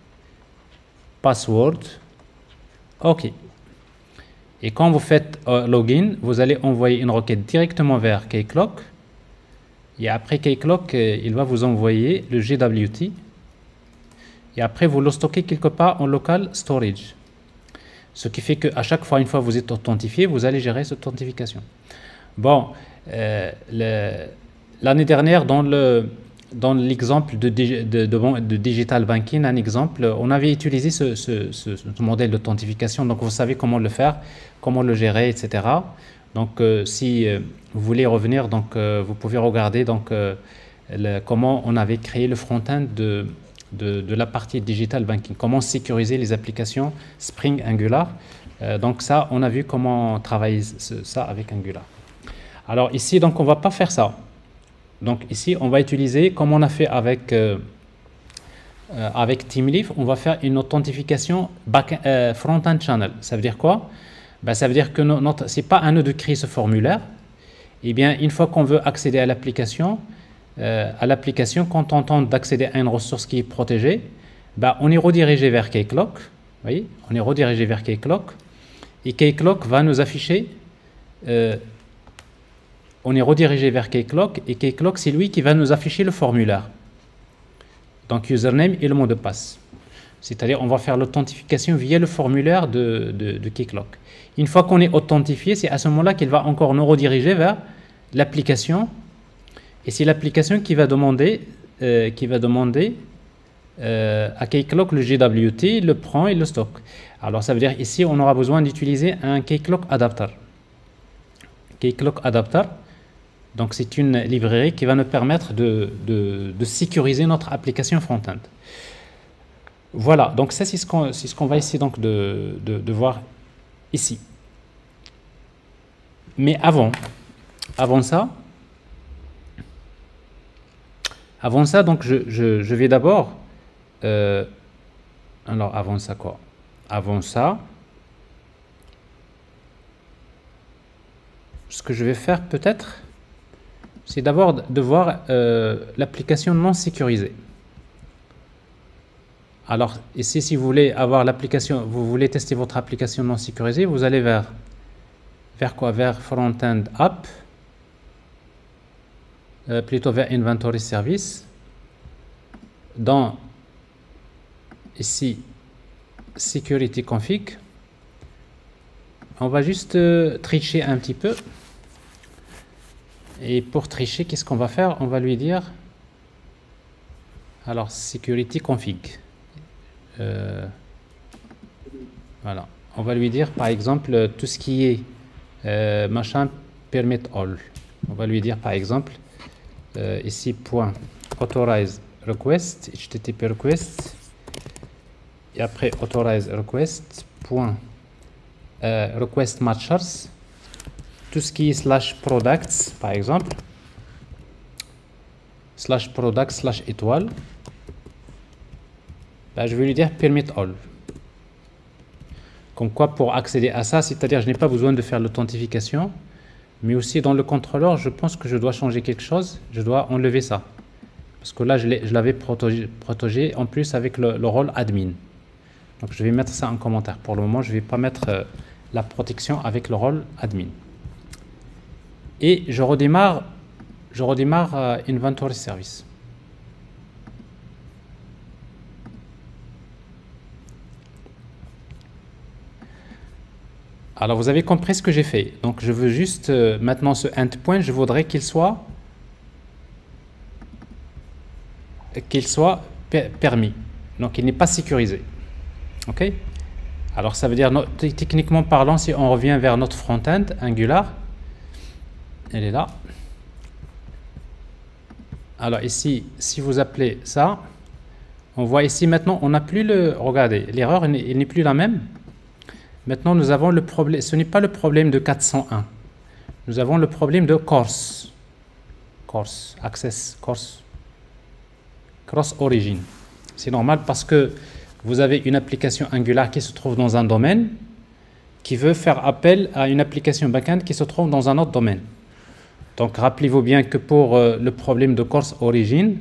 Speaker 1: password, OK. Et quand vous faites euh, login, vous allez envoyer une requête directement vers Keycloak. Et après Keycloak, euh, il va vous envoyer le J W T. Et après, vous le stockez quelque part en local storage. Ce qui fait qu'à chaque fois, une fois que vous êtes authentifié, vous allez gérer cette authentification. Bon, euh, le, l'année dernière, dans le dans l'exemple de, de, de, de digital banking, un exemple, on avait utilisé ce, ce, ce, ce modèle d'authentification. Donc, vous savez comment le faire, comment le gérer, et cetera. Donc, euh, si euh, vous voulez revenir, donc, euh, vous pouvez regarder donc, euh, le, comment on avait créé le front-end de, de, de la partie digital banking, comment sécuriser les applications Spring Angular. Euh, donc, ça, on a vu comment travailler ce, ça avec Angular. Alors, ici, donc, on ne va pas faire ça. Donc ici, on va utiliser, comme on a fait avec, euh, euh, avec TeamLeaf, on va faire une authentification euh, front-end channel. Ça veut dire quoi? Ben, ça veut dire que no, notre, c'est pas à nous de créer ce formulaire. Eh bien, une fois qu'on veut accéder à l'application, euh, à l'application, quand on tente d'accéder à une ressource qui est protégée, ben, on est redirigé vers Keycloak. Vous voyez, on est redirigé vers Keycloak. Et Keycloak va nous afficher... Euh, on est redirigé vers Keycloak et Keycloak, c'est lui qui va nous afficher le formulaire. Donc, username et le mot de passe. C'est-à-dire, on va faire l'authentification via le formulaire de, de, de Keycloak. Une fois qu'on est authentifié, c'est à ce moment-là qu'il va encore nous rediriger vers l'application. Et c'est l'application qui va demander, euh, qui va demander euh, à Keycloak le G W T, le prend et le stocke. Alors, ça veut dire ici, on aura besoin d'utiliser un Keycloak adapter. Keycloak adapter. Donc, c'est une librairie qui va nous permettre de, de, de sécuriser notre application front-end. Voilà, donc ça, c'est ce qu'on c'est ce qu'on va essayer donc de, de, de voir ici. Mais avant, avant ça, avant ça, donc je, je, je vais d'abord... Euh, alors, avant ça, quoi? Avant ça, ce que je vais faire peut-être... c'est d'abord de voir euh, l'application non sécurisée. Alors, ici, si vous voulez avoir l'application, vous voulez tester votre application non sécurisée, vous allez vers, vers quoi? Vers Front-end App, euh, plutôt vers Inventory Service. Dans, ici, Security Config, on va juste euh, tricher un petit peu. Et pour tricher, qu'est-ce qu'on va faire? On va lui dire, alors, Security Config. Euh, voilà. On va lui dire, par exemple, tout ce qui est euh, machin permit all. On va lui dire, par exemple, euh, ici, point authorize request, H T T P request, et après authorize request, point euh, request matchers. Tout ce qui est slash products, par exemple, slash products, slash étoile, ben, je vais lui dire permit all. Comme quoi, pour accéder à ça, c'est-à-dire je n'ai pas besoin de faire l'authentification, mais aussi dans le contrôleur, je pense que je dois changer quelque chose, je dois enlever ça. Parce que là, je l'avais protégé, protégé en plus avec le, le rôle admin. Donc, je vais mettre ça en commentaire. Pour le moment, je ne vais pas mettre euh, la protection avec le rôle admin. Et je redémarre, je redémarre euh, Inventory Service. Alors, vous avez compris ce que j'ai fait. Donc, je veux juste, euh, maintenant, ce endpoint, je voudrais qu'il soit, qu'il soit per permis. Donc, il n'est pas sécurisé. OK? Alors, ça veut dire, no, techniquement parlant, si on revient vers notre front-end, Angular, elle est là. Alors ici, si vous appelez ça, on voit ici maintenant, on n'a plus le... Regardez, l'erreur, elle n'est plus la même. Maintenant, nous avons le problème... Ce n'est pas le problème de quatre cent un. Nous avons le problème de course. Course, access, course. Cross origin. C'est normal parce que vous avez une application Angular qui se trouve dans un domaine qui veut faire appel à une application backend qui se trouve dans un autre domaine. Donc, rappelez-vous bien que pour euh, le problème de course origin,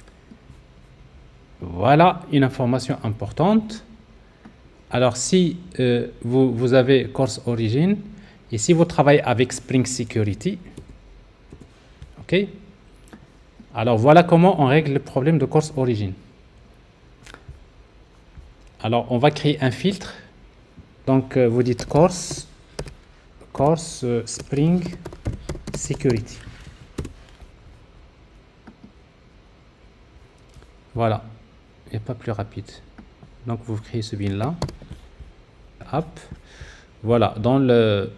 Speaker 1: voilà une information importante. Alors, si euh, vous, vous avez course origin, et si vous travaillez avec Spring Security, ok, alors voilà comment on règle le problème de course origin. Alors, on va créer un filtre. Donc, euh, vous dites course, course euh, Spring Security. Voilà, il n'y a pas plus rapide. Donc, vous créez ce bin là. App. Voilà, dans le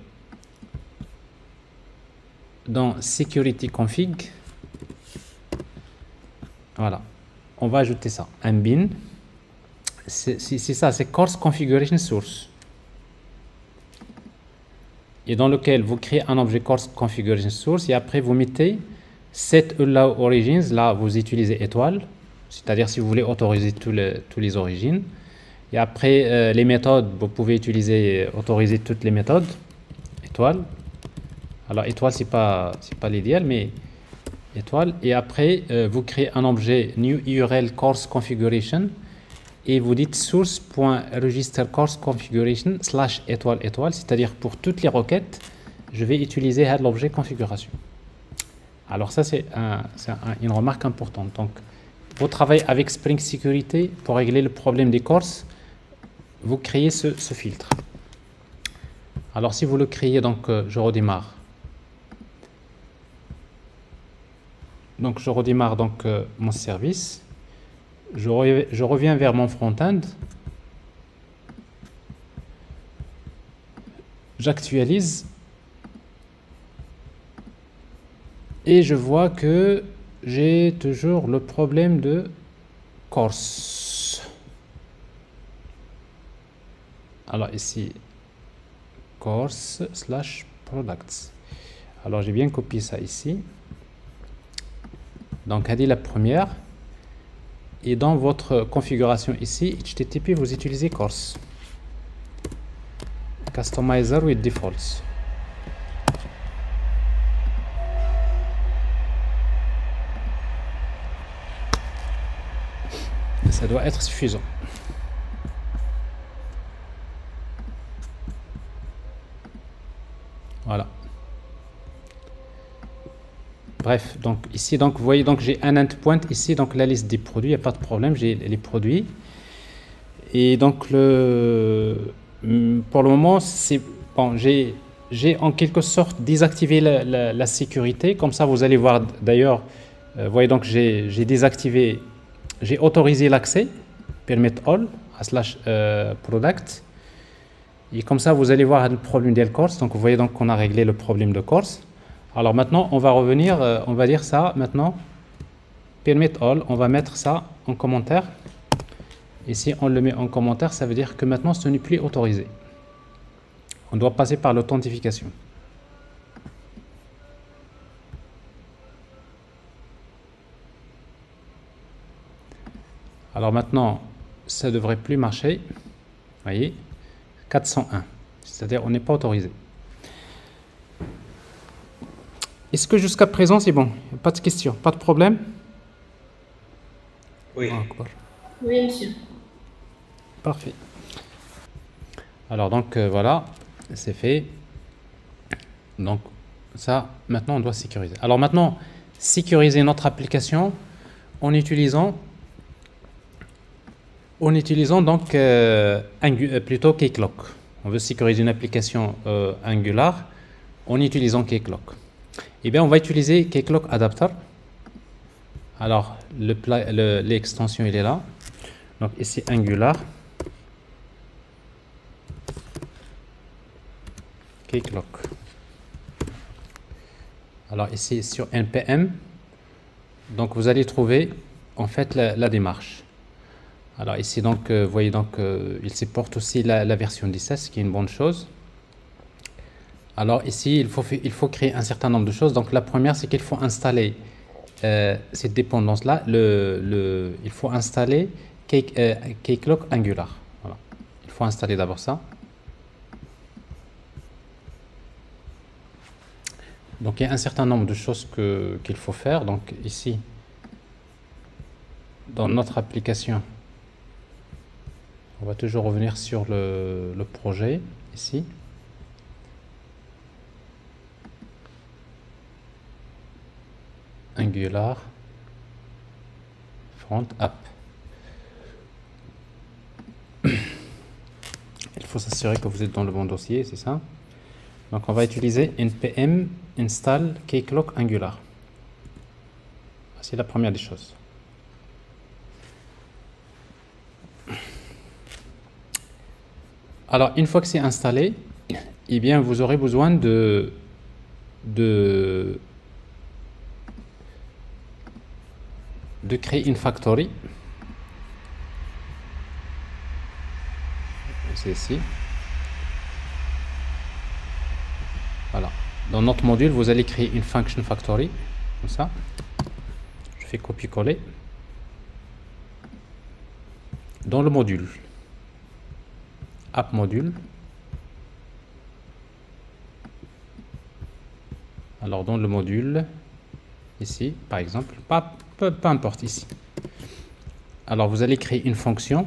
Speaker 1: dans Security Config. Voilà, on va ajouter ça, un bin. C'est ça, c'est Course Configuration Source. Et dans lequel vous créez un objet Course Configuration Source et après vous mettez set allow origins. Là, vous utilisez étoile, c'est-à-dire si vous voulez autoriser tous les, tous les origines. Et après, euh, les méthodes, vous pouvez utiliser, autoriser toutes les méthodes. Étoile. Alors, étoile, c'est pas, c'est pas l'idéal, mais étoile. Et après, euh, vous créez un objet new U R L course configuration et vous dites source.register course configuration slash étoile étoile, c'est-à-dire pour toutes les requêtes, je vais utiliser l'objet configuration. Alors, ça, c'est un, un, une remarque importante. Donc, vous travaillez avec Spring Security pour régler le problème des courses. Vous créez ce, ce filtre. Alors, si vous le créez, donc, euh, je redémarre. Donc, je redémarre donc euh, mon service. Je, re je reviens vers mon front-end. J'actualise. Et je vois que j'ai toujours le problème de course. Alors ici, course slash products. Alors j'ai bien copié ça ici. Donc, elle est la première. Et dans votre configuration ici, H T T P, vous utilisez course. Customizer with defaults. Ça doit être suffisant. Voilà. Bref, donc ici, donc vous voyez, donc j'ai un endpoint ici, donc la liste des produits, il n'y a pas de problème, j'ai les produits. Et donc le, pour le moment, c'est bon, j'ai j'ai en quelque sorte désactivé la, la, la sécurité. Comme ça, vous allez voir d'ailleurs, euh, vous voyez donc j'ai désactivé, j'ai autorisé l'accès, permit all à slash euh, product. Et comme ça, vous allez voir le problème de course. Donc, vous voyez donc qu'on a réglé le problème de course. Alors maintenant, on va revenir, euh, on va dire ça maintenant, permit all, on va mettre ça en commentaire. Et si on le met en commentaire, ça veut dire que maintenant, ce n'est plus autorisé. On doit passer par l'authentification. Alors maintenant, ça ne devrait plus marcher. Vous voyez, quatre cent un, c'est-à-dire on n'est pas autorisé. Est-ce que jusqu'à présent c'est bon? Pas de questions, pas de problème?
Speaker 2: Oui.
Speaker 3: Ah, oui, monsieur.
Speaker 1: Parfait. Alors donc euh, voilà, c'est fait. Donc ça, maintenant on doit sécuriser. Alors maintenant, sécuriser notre application en utilisant en utilisant donc euh, euh, plutôt Keycloak. On veut sécuriser une application euh, Angular en utilisant Keycloak. Eh bien, on va utiliser Keycloak Adapter. Alors, l'extension, il est là. Donc, ici, Angular. Keycloak. Alors, ici, sur N P M, donc, vous allez trouver, en fait, la, la démarche. Alors, ici, donc, euh, vous voyez, donc, euh, il supporte aussi la, la version dix-sept, ce qui est une bonne chose. Alors ici, il faut, il faut créer un certain nombre de choses. Donc la première, c'est qu'il faut installer euh, cette dépendance-là. Le, le, il faut installer Cake, euh, Keycloak Angular. Voilà. Il faut installer d'abord ça. Donc il y a un certain nombre de choses que, qu'il faut faire. Donc ici, dans notre application, on va toujours revenir sur le, le projet ici. Angular Front App. Il faut s'assurer que vous êtes dans le bon dossier, c'est ça. Donc on va utiliser npm install kclock Angular. C'est la première des choses. Alors une fois que c'est installé, eh bien vous aurez besoin de de de créer une factory. C'est ici. Voilà. Dans notre module, vous allez créer une function factory, comme ça. Je fais copier-coller. Dans le module, app module. Alors dans le module, ici, par exemple, pas, peu, peu importe ici. Alors vous allez créer une fonction.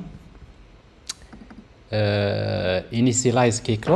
Speaker 1: Euh, initialize kclock.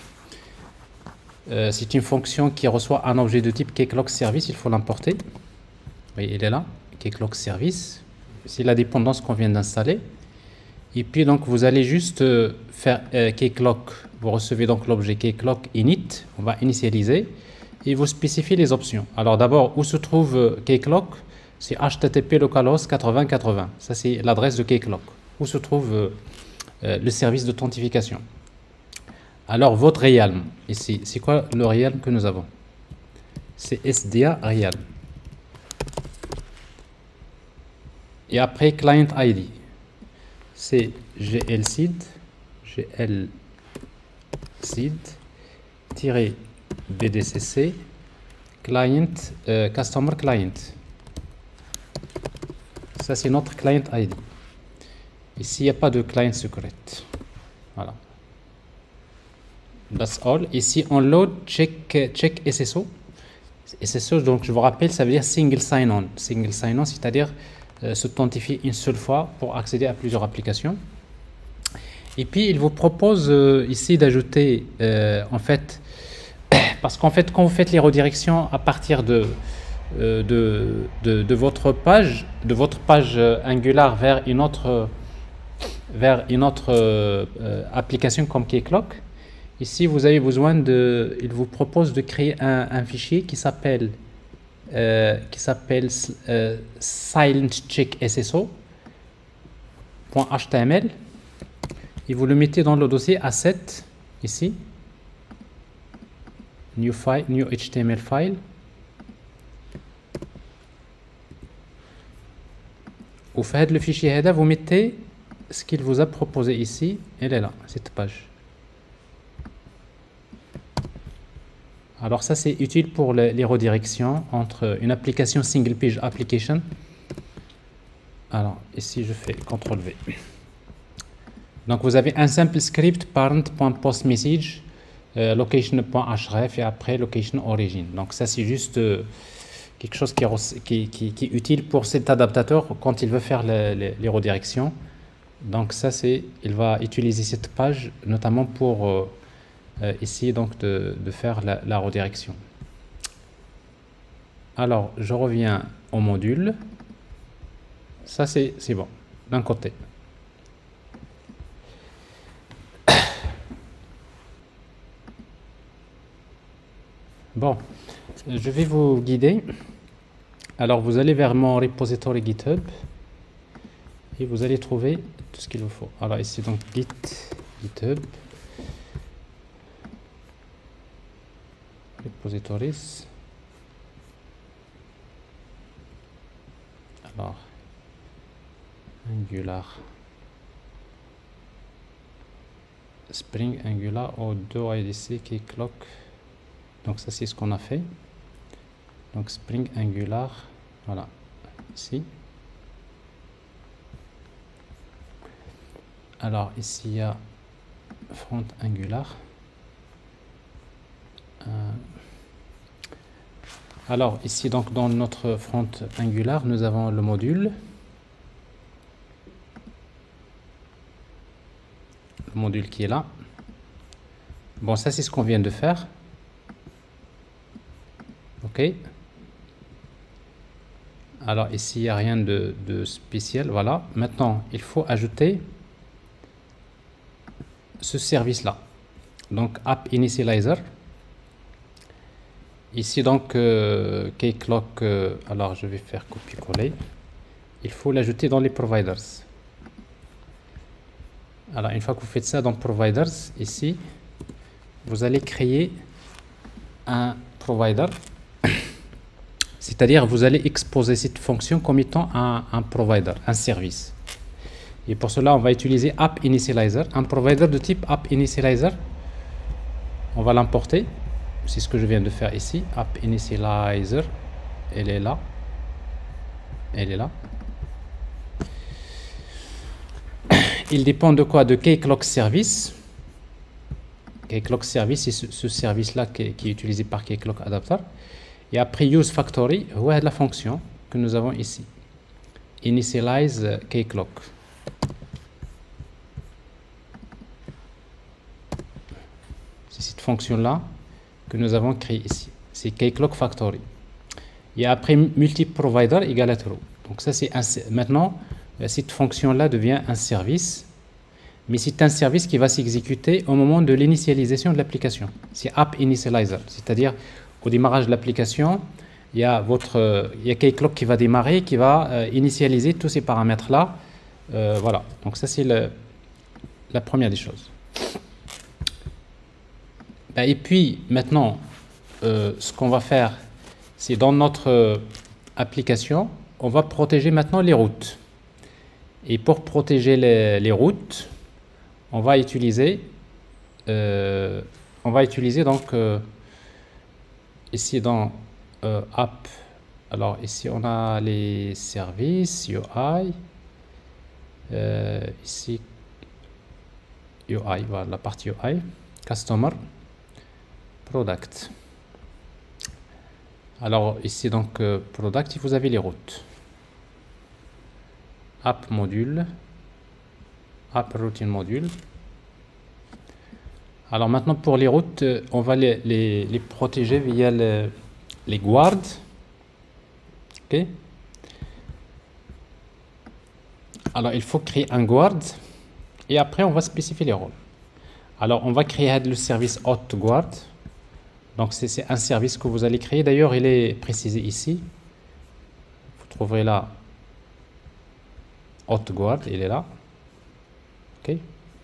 Speaker 1: Euh, c'est une fonction qui reçoit un objet de type kclock service. Il faut l'importer. Vous voyez, il est là, kclock service. C'est la dépendance qu'on vient d'installer. Et puis donc vous allez juste euh, faire euh, kclock. Vous recevez donc l'objet kclock init. On va initialiser et vous spécifiez les options. Alors d'abord, où se trouve euh, kclock? C'est http localhost quatre-vingts quatre-vingts. Ça c'est l'adresse de kclock. Où se trouve euh, Euh, le service d'authentification. Alors votre realm, ici, c'est quoi le realm que nous avons? C'est S D A realm. Et après client I D, c'est glseed, glseed-bdcc, client, euh, customer client. Ça c'est notre client I D. Ici, il n'y a pas de client secret. Voilà. That's all. Ici, on load check, check S S O. S S O, donc je vous rappelle, ça veut dire single sign-on. Single sign-on, c'est-à-dire euh, s'authentifier une seule fois pour accéder à plusieurs applications. Et puis, il vous propose euh, ici d'ajouter, euh, en fait, parce qu'en fait, quand vous faites les redirections à partir de, euh, de, de, de votre page, de votre page euh, Angular vers une autre euh, vers une autre euh, euh, application comme kclock. Ici, vous avez besoin de, il vous propose de créer un, un fichier qui s'appelle euh, qui s'appelle euh, silentchecksso.html et vous le mettez dans le dossier asset ici, new file, new H T M L file. Vous faites le fichier header, vous mettez ce qu'il vous a proposé ici, elle est là, cette page. Alors ça c'est utile pour les, les redirections entre une application single page application. Alors ici je fais contrôle V. Donc vous avez un simple script parent.postMessage euh, location.href et après location origin. Donc ça c'est juste euh, quelque chose qui est, qui, qui, qui est utile pour cet adaptateur quand il veut faire les, les, les redirections. Donc ça c'est, il va utiliser cette page notamment pour euh, euh, essayer donc de, de faire la, la redirection. Alors je reviens au module. Ça c'est c'est bon d'un côté. Bon, je vais vous guider. Alors vous allez vers mon repository GitHub et vous allez trouver tout ce qu'il vous faut. Alors ici donc git, GitHub, repositories. Alors Angular, Spring Angular O deux I D C kclock. Donc ça c'est ce qu'on a fait. Donc Spring Angular, voilà, ici. Alors ici il y a front Angular. Euh, alors ici donc dans notre front Angular nous avons le module. Le module qui est là. Bon, ça c'est ce qu'on vient de faire. Ok. Alors ici il n'y a rien de, de spécial. Voilà. Maintenant il faut ajouter ce service-là. Donc, app initializer. Ici, donc, euh, keycloak, euh, alors je vais faire copier-coller. Il faut l'ajouter dans les providers. Alors, une fois que vous faites ça dans providers, ici, vous allez créer un provider. C'est-à-dire, vous allez exposer cette fonction comme étant un, un provider, un service. Et pour cela, on va utiliser app initializer, un provider de type app initializer. On va l'importer. C'est ce que je viens de faire ici. App initializer, elle est là. Elle est là. Il dépend de quoi? De keycloak service. Keycloak service, c'est ce, ce service-là qui, qui est utilisé par keycloak adapter. Et après use factory, ouais, la fonction que nous avons ici. Initialize keycloak. C'est cette fonction-là que nous avons créée ici. C'est keycloak factory. Et après multi-provider égale à true. Donc ça c'est un, maintenant cette fonction-là devient un service, mais c'est un service qui va s'exécuter au moment de l'initialisation de l'application. C'est app initializer, c'est-à-dire au démarrage de l'application, il y a votre, il y a keycloak qui va démarrer, qui va euh, initialiser tous ces paramètres-là. Euh, voilà. Donc ça c'est la première des choses. Ben, et puis maintenant, euh, ce qu'on va faire, c'est dans notre euh, application, on va protéger maintenant les routes. Et pour protéger les, les routes, on va utiliser, euh, on va utiliser donc euh, ici dans euh, app. Alors ici on a les services U I. Euh, ici U I, voilà la partie U I, customer, product. Alors ici donc euh, product, vous avez les routes. App module, app routine module. Alors maintenant pour les routes, on va les, les, les protéger via le, les guards. Ok. Alors il faut créer un guard et après on va spécifier les rôles. Alors on va créer le service hot guard. Donc c'est un service que vous allez créer. D'ailleurs il est précisé ici. Vous trouverez là hot guard, il est là. Ok.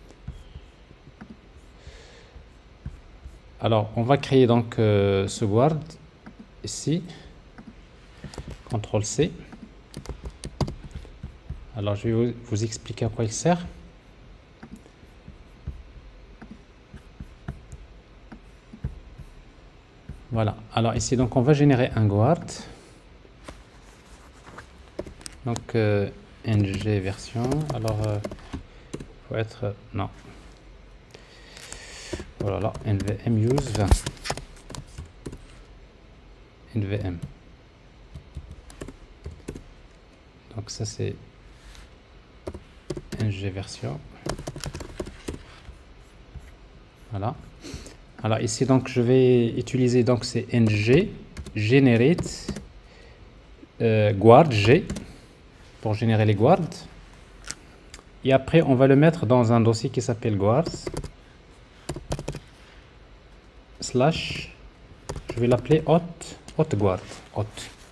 Speaker 1: Alors on va créer donc euh, ce guard ici. contrôle C. Alors je vais vous, vous expliquer à quoi il sert. Voilà. Alors ici donc on va générer un guard. Donc euh, N G version. Alors euh, faut être non. Voilà, N V M use vingt. N V M. Donc ça c'est N G version. Voilà. Alors ici donc je vais utiliser donc c'est N G generate euh, guard G pour générer les guards. Et après on va le mettre dans un dossier qui s'appelle guards slash, je vais l'appeler hot hot guard hot.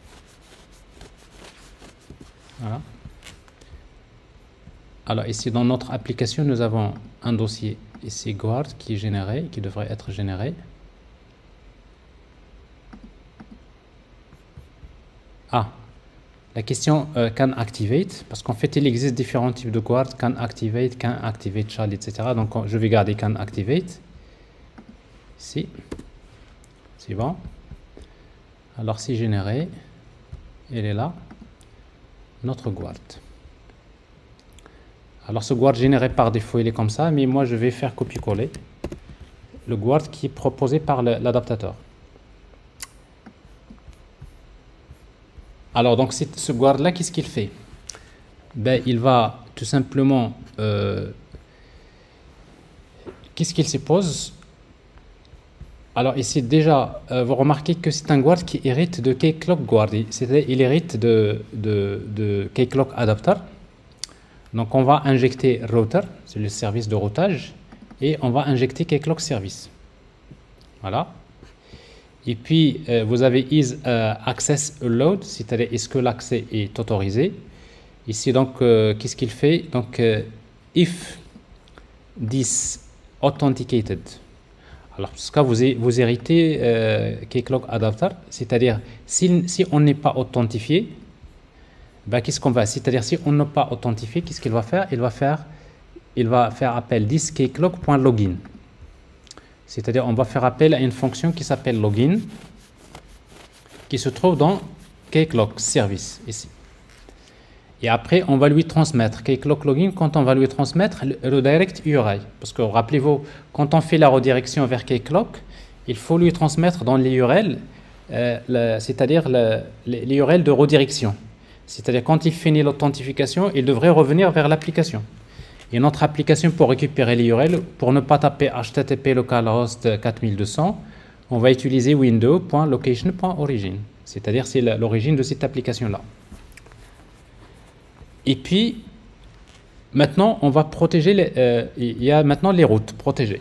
Speaker 1: Voilà. Alors ici dans notre application nous avons un dossier ici guard qui est généré, qui devrait être généré. Ah, la question euh, can activate, parce qu'en fait il existe différents types de guard, can activate, can activate child, et cetera. Donc on, je vais garder can activate. Ici, c'est bon. Alors si généré, il est là, notre guard. Alors ce guard généré par défaut, il est comme ça, mais moi je vais faire copier-coller le guard qui est proposé par l'adaptateur. Alors donc ce guard là, qu'est-ce qu'il fait? Ben il va tout simplement, euh, qu'est-ce qu'il suppose? Alors ici déjà, euh, vous remarquez que c'est un guard qui hérite de keycloak guard, c'est-à-dire il hérite de, de, de keycloak adapter. Donc on va injecter router, c'est le service de routage, et on va injecter keycloak service. Voilà. Et puis, euh, vous avez is uh, access allowed, c'est-à-dire est-ce que l'accès est autorisé. Ici, donc, euh, qu'est-ce qu'il fait? Donc, euh, if this authenticated. Alors, ce cas, vous, vous héritez euh, keycloak adapter, c'est-à-dire si, si on n'est pas authentifié, ben, qu'est-ce qu'on va? C'est-à-dire si on n'est pas authentifié, qu'est-ce qu'il va faire? Il va faire, il va faire appel this keycloak.login. C'est-à-dire on va faire appel à une fonction qui s'appelle login, qui se trouve dans keycloak service ici. Et après, on va lui transmettre keycloak login quand on va lui transmettre le redirect U R I. Parce que rappelez-vous, quand on fait la redirection vers keycloak, il faut lui transmettre dans les U R L, euh, c'est-à-dire le, les U R L de redirection. C'est-à-dire quand il finit l'authentification, il devrait revenir vers l'application. Et notre application pour récupérer les U R L, pour ne pas taper H T T P localhost quatre mille deux cents, on va utiliser window.location.origin. C'est-à-dire c'est l'origine de cette application-là. Et puis, maintenant, on va protéger, les, euh, il y a maintenant les routes protégées.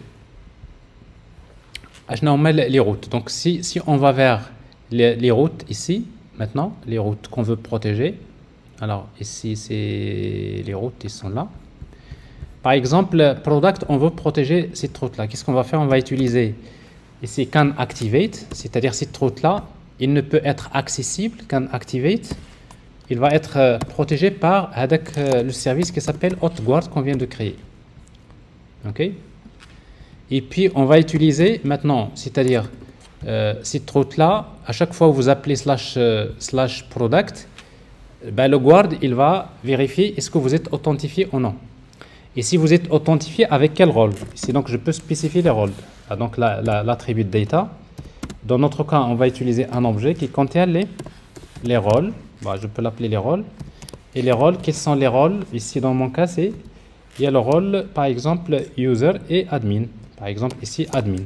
Speaker 1: Je nomme les routes. Donc, si, si on va vers les, les routes ici, maintenant, les routes qu'on veut protéger, alors ici, c'est les routes, ils sont là. Par exemple, product, on veut protéger cette route-là. Qu'est-ce qu'on va faire? On va utiliser ici can activate, c'est-à-dire cette route-là, il ne peut être accessible, can activate. Il va être euh, protégé par avec, euh, le service qui s'appelle hotguard qu'on vient de créer. OK? Et puis, on va utiliser maintenant, c'est-à-dire euh, cette route-là, à chaque fois que vous appelez slash, euh, slash product, ben, le guard, il va vérifier est-ce que vous êtes authentifié ou non. Et si vous êtes authentifié, avec quel rôle? Ici, donc, je peux spécifier les rôles. Ah, donc, l'attribut la, la, data. Dans notre cas, on va utiliser un objet qui contient les, les rôles. Bon, je peux l'appeler les rôles. Et les rôles, quels sont les rôles? Ici, dans mon cas, c'est il y a le rôle, par exemple, user et admin. Par exemple, ici, admin.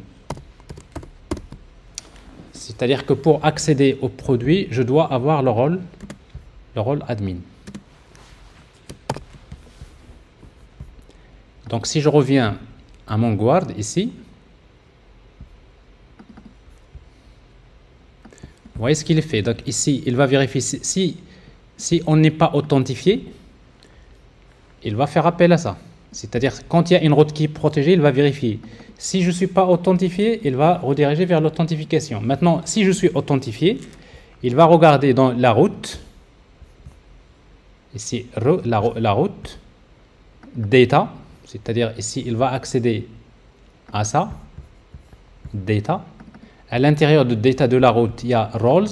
Speaker 1: C'est-à-dire que pour accéder au produit, je dois avoir le rôle, le rôle admin. Donc, si je reviens à mon guard ici, vous voyez ce qu'il fait. Donc, ici, il va vérifier si, si, si on n'est pas authentifié, il va faire appel à ça. C'est-à-dire, quand il y a une route qui est protégée, il va vérifier. Si je ne suis pas authentifié, il va rediriger vers l'authentification. Maintenant, si je suis authentifié, il va regarder dans la route, ici, la, la route, data, c'est-à-dire ici, il va accéder à ça, data. À l'intérieur de data de la route, il y a roles,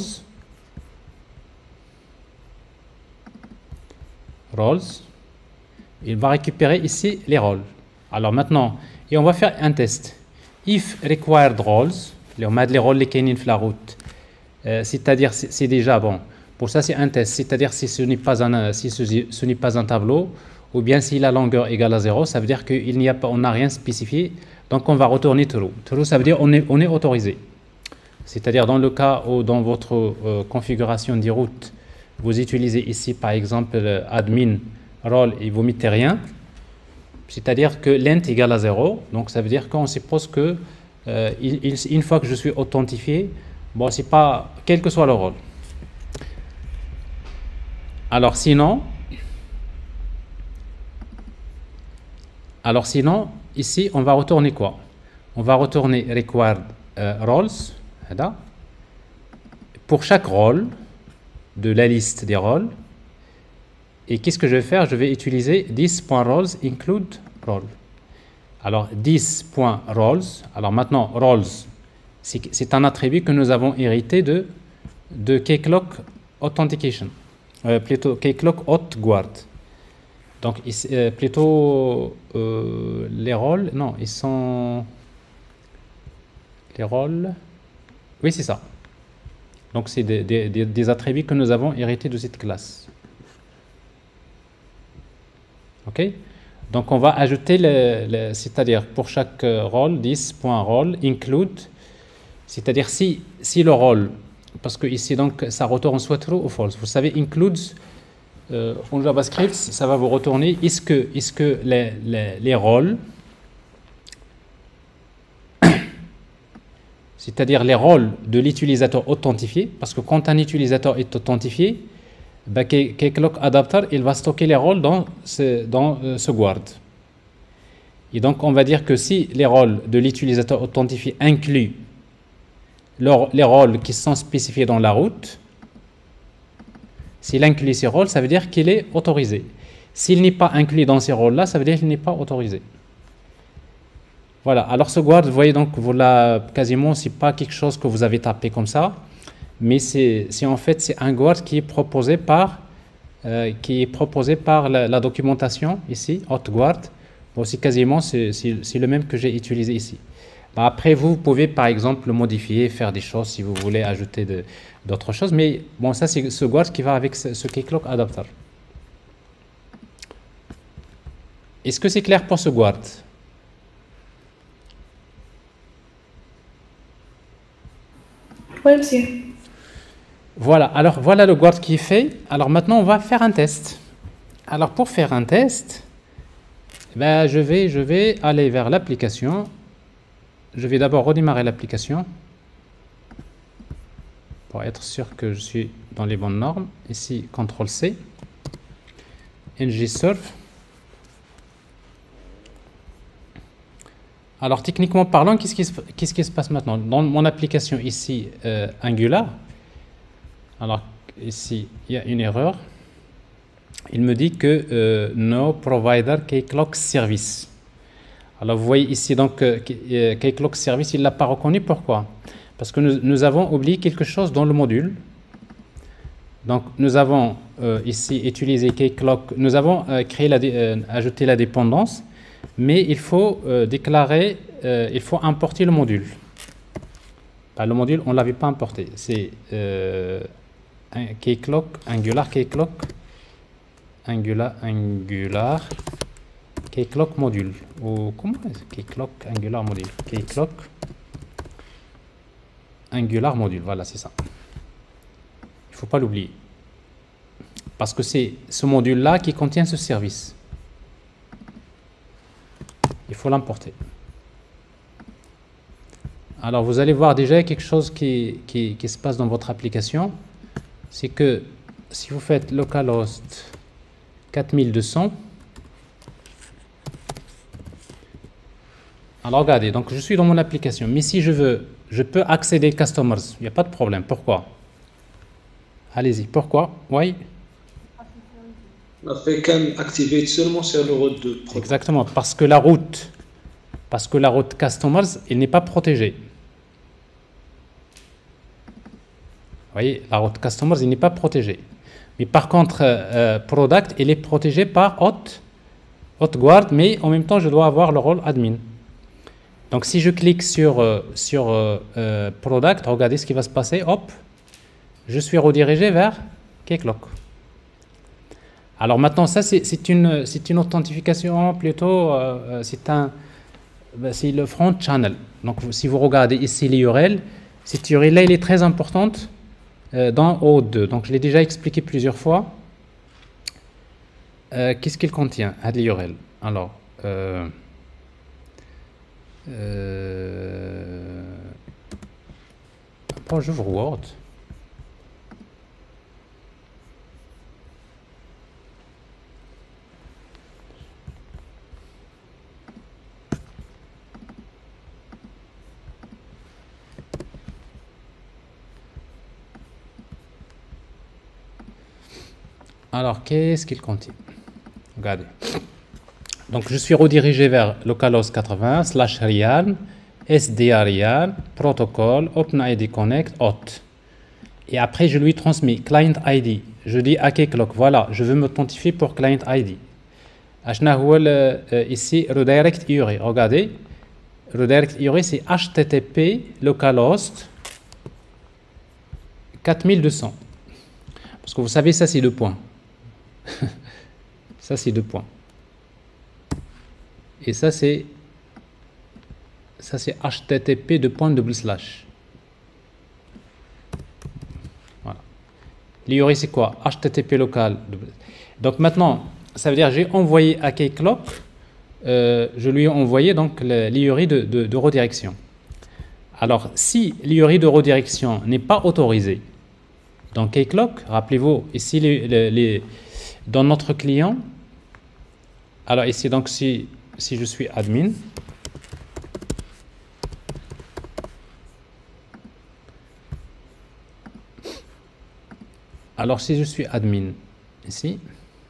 Speaker 1: roles. Il va récupérer ici les rôles. Alors maintenant, et on va faire un test. If required roles, on met les rôles les canines la route. Euh, c'est-à-dire, c'est déjà bon. Pour ça, c'est un test. C'est-à-dire si ce n'est pas un, si ce, ce n'est pas un tableau, ou bien si la longueur égale à zéro, ça veut dire qu'il n'y a pas, on n'a rien spécifié. Donc on va retourner true. True, ça veut dire on est, on est autorisé. C'est-à-dire dans le cas où dans votre euh, configuration de route, vous utilisez ici par exemple euh, admin role et vous mettez rien, c'est-à-dire que length égale à zéro, donc ça veut dire qu'on suppose que euh, il, il, une fois que je suis authentifié, bon c'est pas, quel que soit le rôle. Alors sinon, alors sinon, ici on va retourner quoi? On va retourner required euh, roles, pour chaque rôle de la liste des rôles. Et qu'est-ce que je vais faire? Je vais utiliser this.roles include role. Alors this.roles, alors maintenant roles, c'est un attribut que nous avons hérité de, de keycloak authentication, euh, plutôt keycloak hotguard. Donc euh, plutôt euh, les rôles, non, ils sont les rôles, oui c'est ça. Donc c'est des, des, des attributs que nous avons hérités de cette classe. Ok, donc on va ajouter le, le c'est-à-dire pour chaque rôle this.role include, c'est-à-dire si si le rôle, parce que ici donc ça retourne soit true ou false. Vous savez includes euh, en JavaScript ça va vous retourner est-ce que est-ce que les, les, les rôles c'est-à-dire les rôles de l'utilisateur authentifié, parce que quand un utilisateur est authentifié, bah, Keycloak Adapter, il va stocker les rôles dans ce, dans, euh, ce guard. Et donc, on va dire que si les rôles de l'utilisateur authentifié incluent leur, les rôles qui sont spécifiés dans la route, s'il inclut ces rôles, ça veut dire qu'il est autorisé. S'il n'est pas inclus dans ces rôles-là, ça veut dire qu'il n'est pas autorisé. Voilà, alors ce guard, vous voyez, donc, vous là, quasiment, c'est pas quelque chose que vous avez tapé comme ça, mais c'est en fait, c'est un guard qui est proposé par, euh, qui est proposé par la, la documentation, ici, HotGuard. Bon, c'est quasiment, c'est le même que j'ai utilisé ici. Bah, après, vous, vous pouvez, par exemple, le modifier, faire des choses si vous voulez ajouter d'autres choses, mais bon, ça, c'est ce guard qui va avec ce, ce Keycloak Adapter. Est-ce que c'est clair pour ce guard?
Speaker 3: Oui, monsieur.
Speaker 1: Voilà, alors voilà le guard qui est fait. Alors maintenant, on va faire un test. Alors pour faire un test, ben, je, vais, je vais aller vers l'application. Je vais d'abord redémarrer l'application pour être sûr que je suis dans les bonnes normes. Ici, contrôle C, ngServe. Alors techniquement parlant, qu'est-ce qui, qu'est-ce qui se passe maintenant? Dans mon application ici, euh, Angular, alors ici, il y a une erreur. Il me dit que euh, no provider Keycloak service. Alors vous voyez ici, donc, euh, Keycloak service, il ne l'a pas reconnu. Pourquoi? Parce que nous, nous avons oublié quelque chose dans le module. Donc nous avons euh, ici utilisé Keycloak, nous avons euh, créé la, euh, ajouté la dépendance, mais il faut euh, déclarer, euh, il faut importer le module. Bah, le module, on ne l'avait pas importé. C'est euh, Keycloak, Angular, Keycloak, Angular, Angular, Keycloak module. Ou comment Keycloak, Angular module. Keycloak, Angular module. Voilà, c'est ça. Il ne faut pas l'oublier. Parce que c'est ce module-là qui contient ce service. Il faut l'importer. Alors, vous allez voir déjà quelque chose qui, qui, qui se passe dans votre application. C'est que si vous faites localhost quatre mille deux cents, alors regardez, donc je suis dans mon application, mais si je veux, je peux accéder customers, il n'y a pas de problème. Pourquoi? Allez-y, pourquoi? Oui.
Speaker 2: On a fait qu'un activate seulement sur le route de product.
Speaker 1: Exactement, parce que la route, parce que la route customers, il n'est pas protégée. Vous voyez, la route customers, il n'est pas protégé. Mais par contre, euh, product, il est protégé par hot, HotGuard, mais en même temps, je dois avoir le rôle admin. Donc, si je clique sur, euh, sur euh, euh, product, regardez ce qui va se passer. Hop, je suis redirigé vers Keycloak. Alors maintenant, ça, c'est une, une authentification plutôt, euh, c'est un, c'est le front channel. Donc, si vous regardez ici l'U R L, cette U R L-là, elle est très importante euh, dans O deux. Donc, je l'ai déjà expliqué plusieurs fois. Euh, Qu'est-ce qu'il contient, l'U R L? Alors, euh, euh, bon, j'ouvre Word. Alors, qu'est-ce qu'il contient? Regardez. Donc, je suis redirigé vers localhost quatre-vingts, slash rian, sdrian, protocole, OpenID Connect, auth. Et après, je lui transmets client I D. Je dis à Keycloak, voilà, je veux m'authentifier pour client I D. Ici, redirect U R L. Regardez. Redirect U R L, c'est H T T P localhost quatre mille deux cents. Parce que vous savez, ça, c'est deux points. Ça, c'est deux points. Et ça, c'est ça c'est H T T P deux points double slash. Voilà. L'U R L, c'est quoi? H T T P local. Donc maintenant, ça veut dire j'ai envoyé à Keycloak, euh, je lui ai envoyé donc l'U R L de, de, de redirection. Alors, si l'I U R I de redirection n'est pas autorisé dans Keycloak, rappelez-vous, ici, les, les, les, dans notre client, alors ici, donc, si, si je suis admin, alors si je suis admin, ici,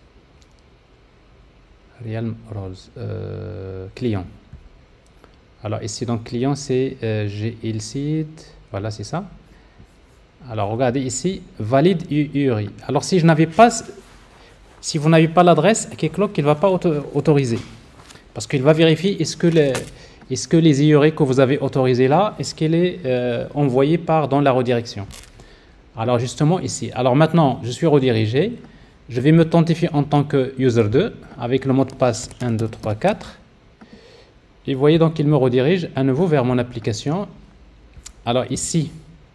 Speaker 1: Realm Rose, euh, client. Alors ici, donc, client, c'est euh, GLSeed, voilà, c'est ça. Alors, regardez ici, valide U U R I. Alors, si je n'avais pas, si vous n'avez pas l'adresse, Keycloak, il ne va pas auto autoriser. Parce qu'il va vérifier est-ce que les, est-ce que les U U R I que vous avez autorisées là, est-ce qu'elle est euh, envoyée par dans la redirection. Alors, justement, ici. Alors, maintenant, je suis redirigé. Je vais m'authentifier en tant que user deux avec le mot de passe un, deux, trois, quatre. Et vous voyez donc qu'il me redirige à nouveau vers mon application. Alors, ici,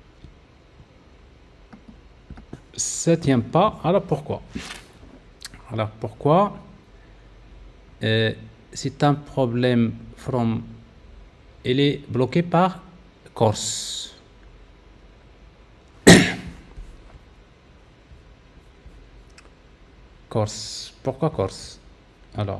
Speaker 1: ça ne tient pas. Alors pourquoi? Alors pourquoi? euh, C'est un problème from. Il est bloqué par Corse. Corse. Pourquoi Corse? Alors.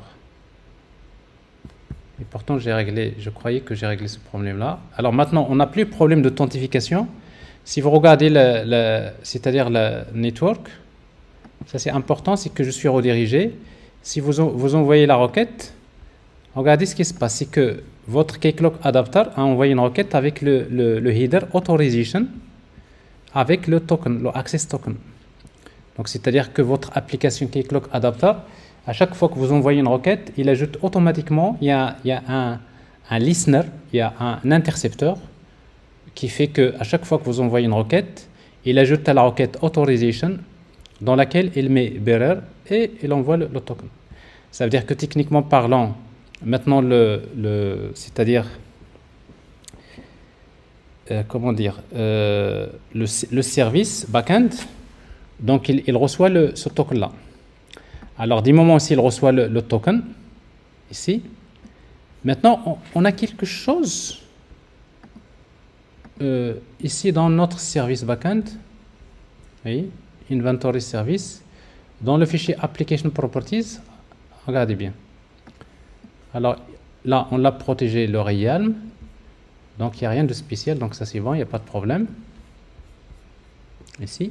Speaker 1: Et pourtant j'ai réglé. Je croyais que j'ai réglé ce problème-là. Alors maintenant, on n'a plus de problème d'authentification. Si vous regardez le, le, c'est-à-dire le network, ça c'est important, c'est que je suis redirigé. Si vous, vous envoyez la requête, regardez ce qui se passe, c'est que votre Keycloak adapter a envoyé une requête avec le, le, le header authorization, avec le token, le access token. Donc c'est-à-dire que votre application Keycloak adapter, à chaque fois que vous envoyez une requête, il ajoute automatiquement, il y a, il y a un, un listener, il y a un intercepteur, qui fait qu'à chaque fois que vous envoyez une requête, il ajoute à la requête authorization dans laquelle il met bearer et il envoie le, le token. Ça veut dire que techniquement parlant, maintenant le, le c'est-à-dire euh, comment dire euh, le, le service backend, donc il, il reçoit le, ce token là. Alors du moment où il reçoit le, le token ici, maintenant on, on a quelque chose. Euh, ici dans notre service backend, oui, inventory service, dans le fichier application properties, regardez bien. Alors là, on l'a protégé le realm, donc il n'y a rien de spécial, donc ça c'est bon, il n'y a pas de problème. Ici.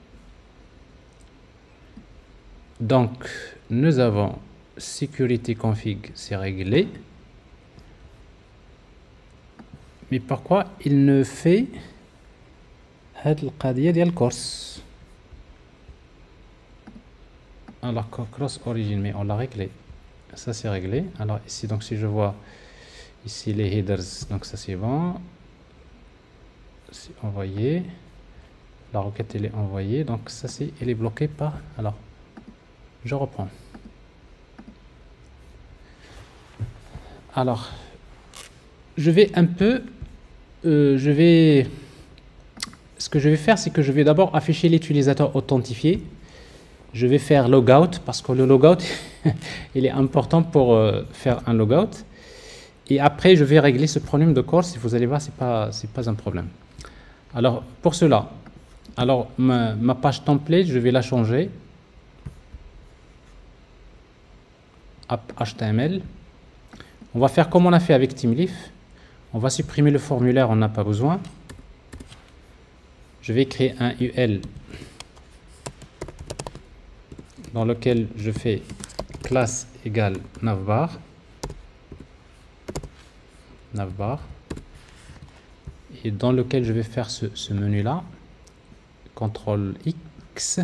Speaker 1: Donc nous avons security config, c'est réglé. Mais pourquoi il ne fait هاد القضية ديال course? Alors cross origin, mais on l'a réglé. Ça c'est réglé. Alors ici, donc si je vois ici les headers, donc ça c'est bon. C'est envoyé. La requête elle est envoyée. Donc ça c'est, elle est bloquée par. Alors je reprends. Alors je vais un peu. Euh, je vais, ce que je vais faire, c'est que je vais d'abord afficher l'utilisateur authentifié. Je vais faire logout parce que le logout, il est important pour euh, faire un logout. Et après, je vais régler ce problème de course. Et vous allez voir, c'est pas, c'est pas un problème. Alors pour cela, alors ma, ma page template, je vais la changer. App H T M L. On va faire comme on a fait avec TeamLeaf. On va supprimer le formulaire, on n'a pas besoin. Je vais créer un U L dans lequel je fais classe égale navbar. Navbar. Et dans lequel je vais faire ce, ce menu-là. contrôle X.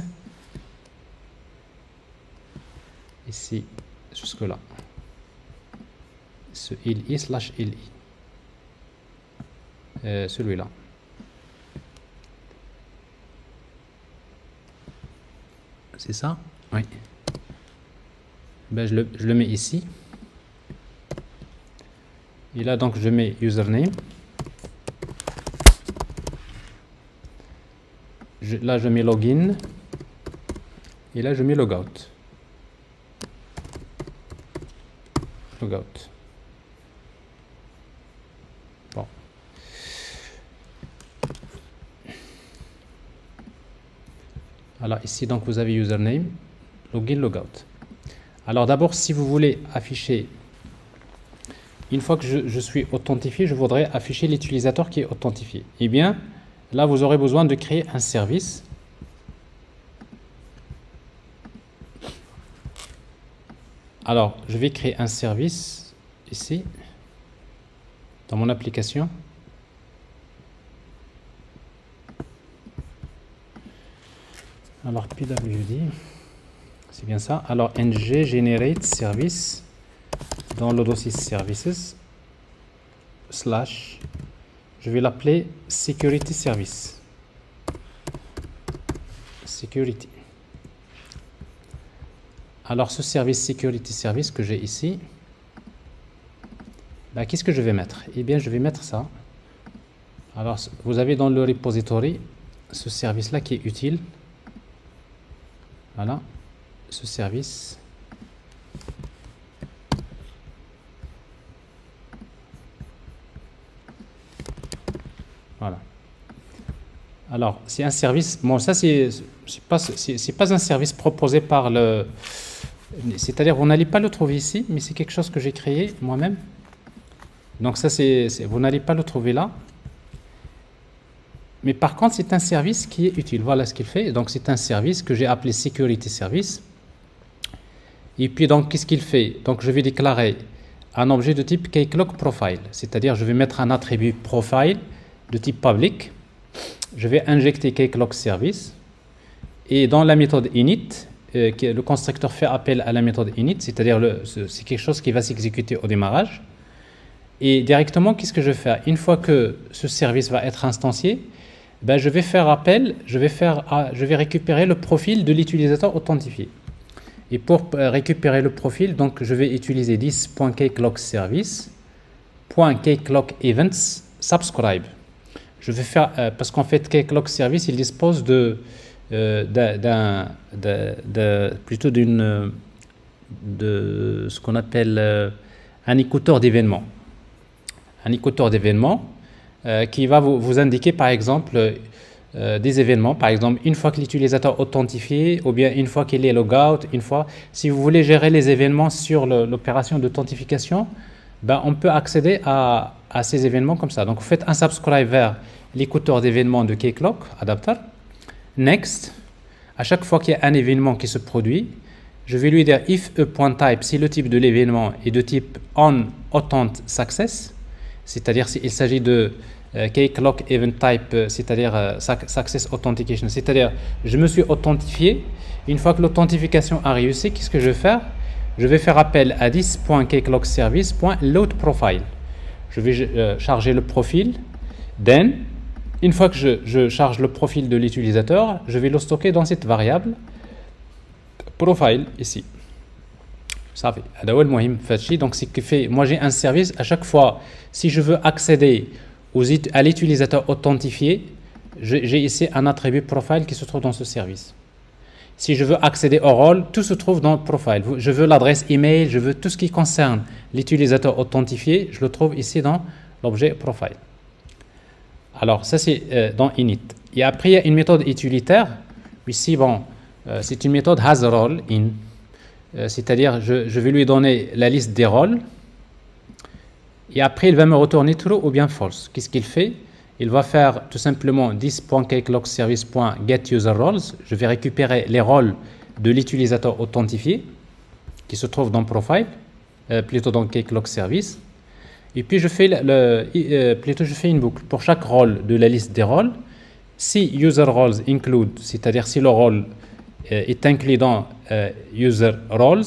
Speaker 1: Ici, jusque-là. Ce li slash li. Euh, celui-là. C'est ça? Oui. Ben, je, le, je le mets ici. Et là, donc, je mets username. Je, là, je mets login. Et là, je mets logout. Logout. Bon. Alors ici, donc, vous avez username, login, logout. Alors d'abord, si vous voulez afficher, une fois que je, je suis authentifié, je voudrais afficher l'utilisateur qui est authentifié. Eh bien, là, vous aurez besoin de créer un service. Alors, je vais créer un service ici, dans mon application. Alors, P W D, c'est bien ça. Alors, ng generate service dans le dossier services slash, je vais l'appeler security service. Security. Alors, ce service security service que j'ai ici, ben, qu'est-ce que je vais mettre? Eh bien, je vais mettre ça. Alors, vous avez dans le repository ce service-là qui est utile. Voilà, ce service. Voilà. Alors, c'est un service. Bon, ça, c'est pas, c'est pas un service proposé par le. C'est-à-dire, vous n'allez pas le trouver ici, mais c'est quelque chose que j'ai créé moi-même. Donc, ça, c'est. Vous n'allez pas le trouver là. Mais par contre, c'est un service qui est utile. Voilà ce qu'il fait. Donc, c'est un service que j'ai appelé Security Service. Et puis, donc, qu'est-ce qu'il fait? Donc, je vais déclarer un objet de type Keycloak Profile. C'est-à-dire, je vais mettre un attribut Profile de type public. Je vais injecter Keycloak Service. Et dans la méthode init, euh, le constructeur fait appel à la méthode init, c'est-à-dire c'est quelque chose qui va s'exécuter au démarrage. Et directement, qu'est-ce que je vais faire? Une fois que ce service va être instancié, ben, je vais faire appel, je vais, faire, je vais récupérer le profil de l'utilisateur authentifié. Et pour récupérer le profil, donc, je vais utiliser this.keyclockservice.keyclockEvents subscribe. Je vais faire, euh, parce qu'en fait, Keycloak Service, il dispose de, euh, d'un, de, de, plutôt d'une, de ce qu'on appelle euh, un écouteur d'événements. Un écouteur d'événements euh, qui va vous, vous indiquer, par exemple, euh, des événements. Par exemple, une fois que l'utilisateur authentifié, ou bien une fois qu'il est logout, une fois, si vous voulez gérer les événements sur l'opération d'authentification, ben, on peut accéder à, à ces événements comme ça. Donc, vous faites un subscribe vers l'écouteur d'événements de Keycloak Adapter. Next, à chaque fois qu'il y a un événement qui se produit, je vais lui dire if e.type, si le type de l'événement est de type on authent success, c'est-à-dire s'il s'agit de euh, Keycloak event type, c'est-à-dire euh, success authentication, c'est-à-dire je me suis authentifié. Une fois que l'authentification a réussi, qu'est-ce que je vais faire? Je vais faire appel à this.keyclockservice.loadProfile. Je vais euh, charger le profil. Then, une fois que je, je charge le profil de l'utilisateur, je vais le stocker dans cette variable profile ici. Ça fait. Donc, c'est que fait. Moi, j'ai un service à chaque fois. Si je veux accéder aux, à l'utilisateur authentifié, j'ai ici un attribut profile qui se trouve dans ce service. Si je veux accéder au rôle, tout se trouve dans profile. Je veux l'adresse email, je veux tout ce qui concerne l'utilisateur authentifié, je le trouve ici dans l'objet profile. Alors, ça, c'est euh, dans init. Et après, il y a une méthode utilitaire. Ici, bon, euh, c'est une méthode hasRole in. Euh, C'est-à-dire, je, je vais lui donner la liste des rôles. Et après, il va me retourner true ou bien false. Qu'est-ce qu'il fait? Il va faire tout simplement this.keyclockservice.getUserRoles. Je vais récupérer les rôles de l'utilisateur authentifié qui se trouve dans profile, euh, plutôt dans Keycloak Service. Et puis je fais, le, euh, plutôt je fais une boucle pour chaque rôle de la liste des rôles. Si userRoles include, c'est-à-dire si le rôle euh, est inclus dans euh, userRoles,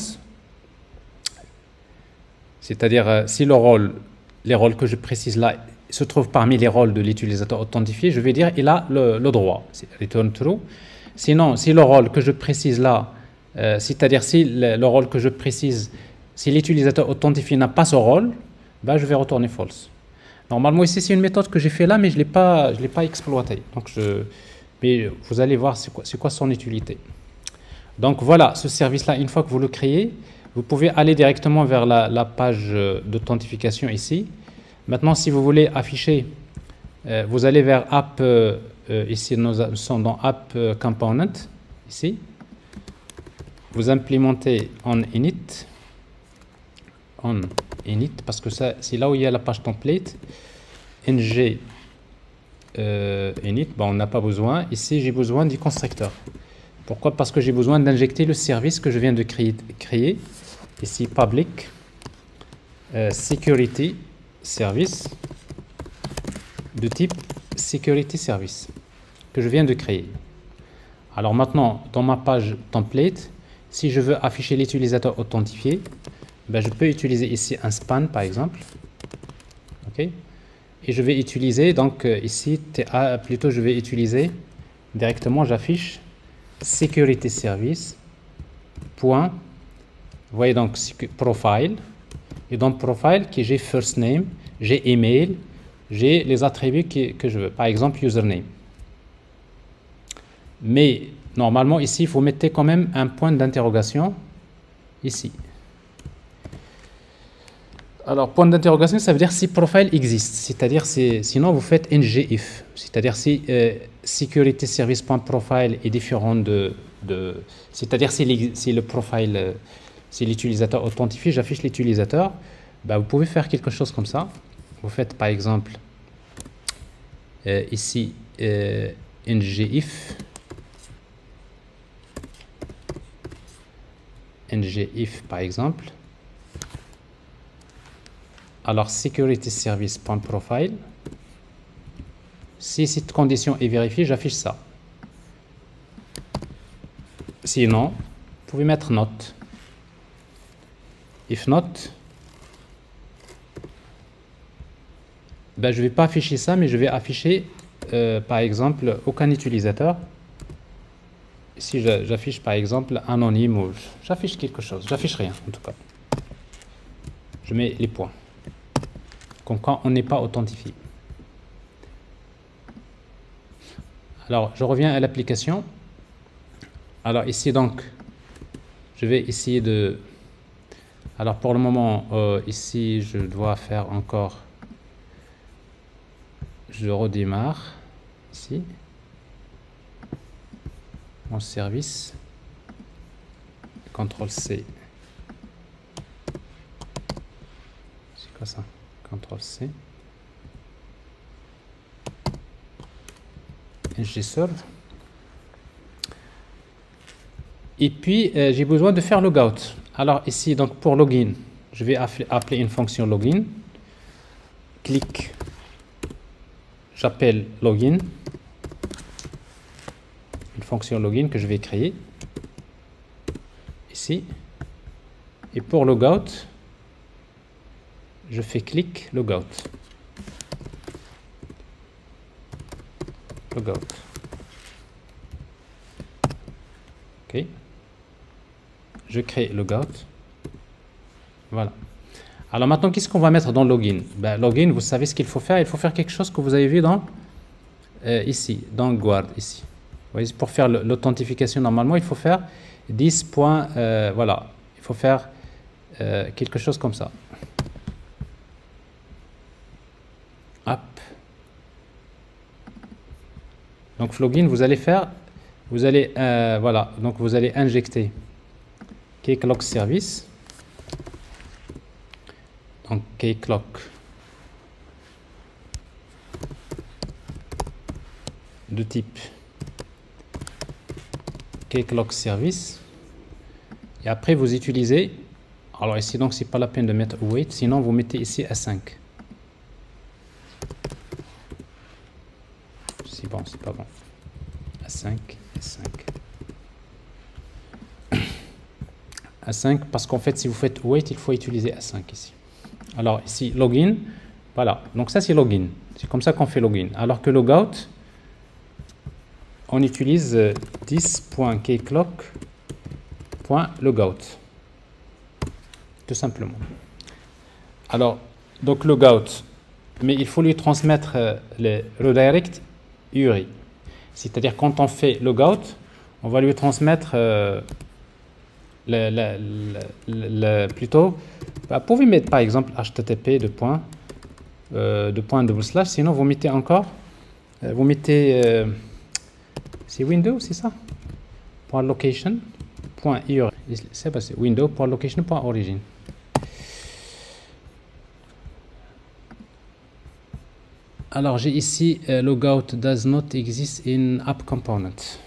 Speaker 1: c'est-à-dire euh, si le rôle, les rôles que je précise là se trouvent parmi les rôles de l'utilisateur authentifié, je vais dire il a le, le droit, c'est return true. Sinon, si le rôle que je précise là, euh, c'est-à-dire si le, le rôle que je précise, si l'utilisateur authentifié n'a pas ce rôle, ben, je vais retourner false. Normalement, ici, c'est une méthode que j'ai fait là, mais je ne l'ai pas, je l'ai pas exploitée. Donc, je, mais vous allez voir c'est quoi, c'est quoi son utilité. Donc, voilà, ce service-là, une fois que vous le créez, vous pouvez aller directement vers la, la page d'authentification ici. Maintenant, si vous voulez afficher, euh, vous allez vers App, euh, ici nous sommes dans App Component. ici. Vous implémentez on init, on init, parce que ça, c'est là où il y a la page template. ng euh, init, bon, on n'a pas besoin. Ici, j'ai besoin du constructeur. Pourquoi? Parce que j'ai besoin d'injecter le service que je viens de créer. créer. Ici, public euh, security service de type security service que je viens de créer. Alors maintenant, dans ma page template, si je veux afficher l'utilisateur authentifié, ben je peux utiliser ici un span par exemple. Ok. Et je vais utiliser donc euh, ici, T A, plutôt je vais utiliser directement, j'affiche security service point, vous voyez donc profile, et dans profile qui j'ai first name, j'ai email, j'ai les attributs qui, que je veux, par exemple username. Mais normalement ici il faut mettre quand même un point d'interrogation ici. Alors point d'interrogation, ça veut dire si profile existe, c'est-à-dire si, sinon vous faites ngIf, c'est-à-dire si euh, security service.profile est différent de, de c'est-à-dire si, si le profile, euh, si l'utilisateur authentifié, j'affiche l'utilisateur, bah, vous pouvez faire quelque chose comme ça. Vous faites par exemple euh, ici euh, ngIf, ngIf par exemple. Alors security service.profile, si cette condition est vérifiée, j'affiche ça. Sinon, vous pouvez mettre not. If not, ben, je ne vais pas afficher ça, mais je vais afficher euh, par exemple aucun utilisateur. Si j'affiche par exemple anonyme, ou j'affiche quelque chose, j'affiche rien en tout cas. Je mets les points. Comme quand on n'est pas authentifié. Alors, je reviens à l'application. Alors ici donc, je vais essayer de... Alors pour le moment, euh, ici, je dois faire encore... Je redémarre, ici. Mon service. contrôle C. C'est quoi ça? contrôle C. ngserve. Et puis, euh, j'ai besoin de faire logout. Alors ici, donc pour login, je vais appeler une fonction login. Clic. J'appelle login. Une fonction login que je vais créer. Ici. Et pour logout, je fais clic logout. Logout. Ok. Je crée logout. Voilà. Alors maintenant, qu'est-ce qu'on va mettre dans login? Ben, login, vous savez ce qu'il faut faire. Il faut faire quelque chose que vous avez vu dans euh, ici, dans Guard ici. Vous voyez, pour faire l'authentification normalement, il faut faire dix points. Euh, voilà, il faut faire euh, quelque chose comme ça. Hop. Donc login, vous allez faire, vous allez euh, voilà, donc vous allez injecter keycloak service. Donc keycloak de type keycloak service. Et après vous utilisez, alors ici donc c'est pas la peine de mettre await, sinon vous mettez ici A cinq. C'est bon, c'est pas bon. A cinq, A cinq. A cinq, parce qu'en fait, si vous faites wait, il faut utiliser A cinq ici. Alors ici, login, voilà. Donc ça, c'est login. C'est comme ça qu'on fait login. Alors que logout, on utilise dix.keycloak.logout. Tout simplement. Alors, donc logout, mais il faut lui transmettre euh, le redirect U R I. C'est-à-dire quand on fait logout, on va lui transmettre euh, le, le, le, le, plutôt, bah, vous pouvez mettre par exemple H T T P de point, euh, de point double slash, sinon vous mettez encore, euh, vous mettez, euh, c'est Windows, c'est ça? point location point c'est passé window point location point origin. Alors j'ai ici uh, logout does not exist in app component.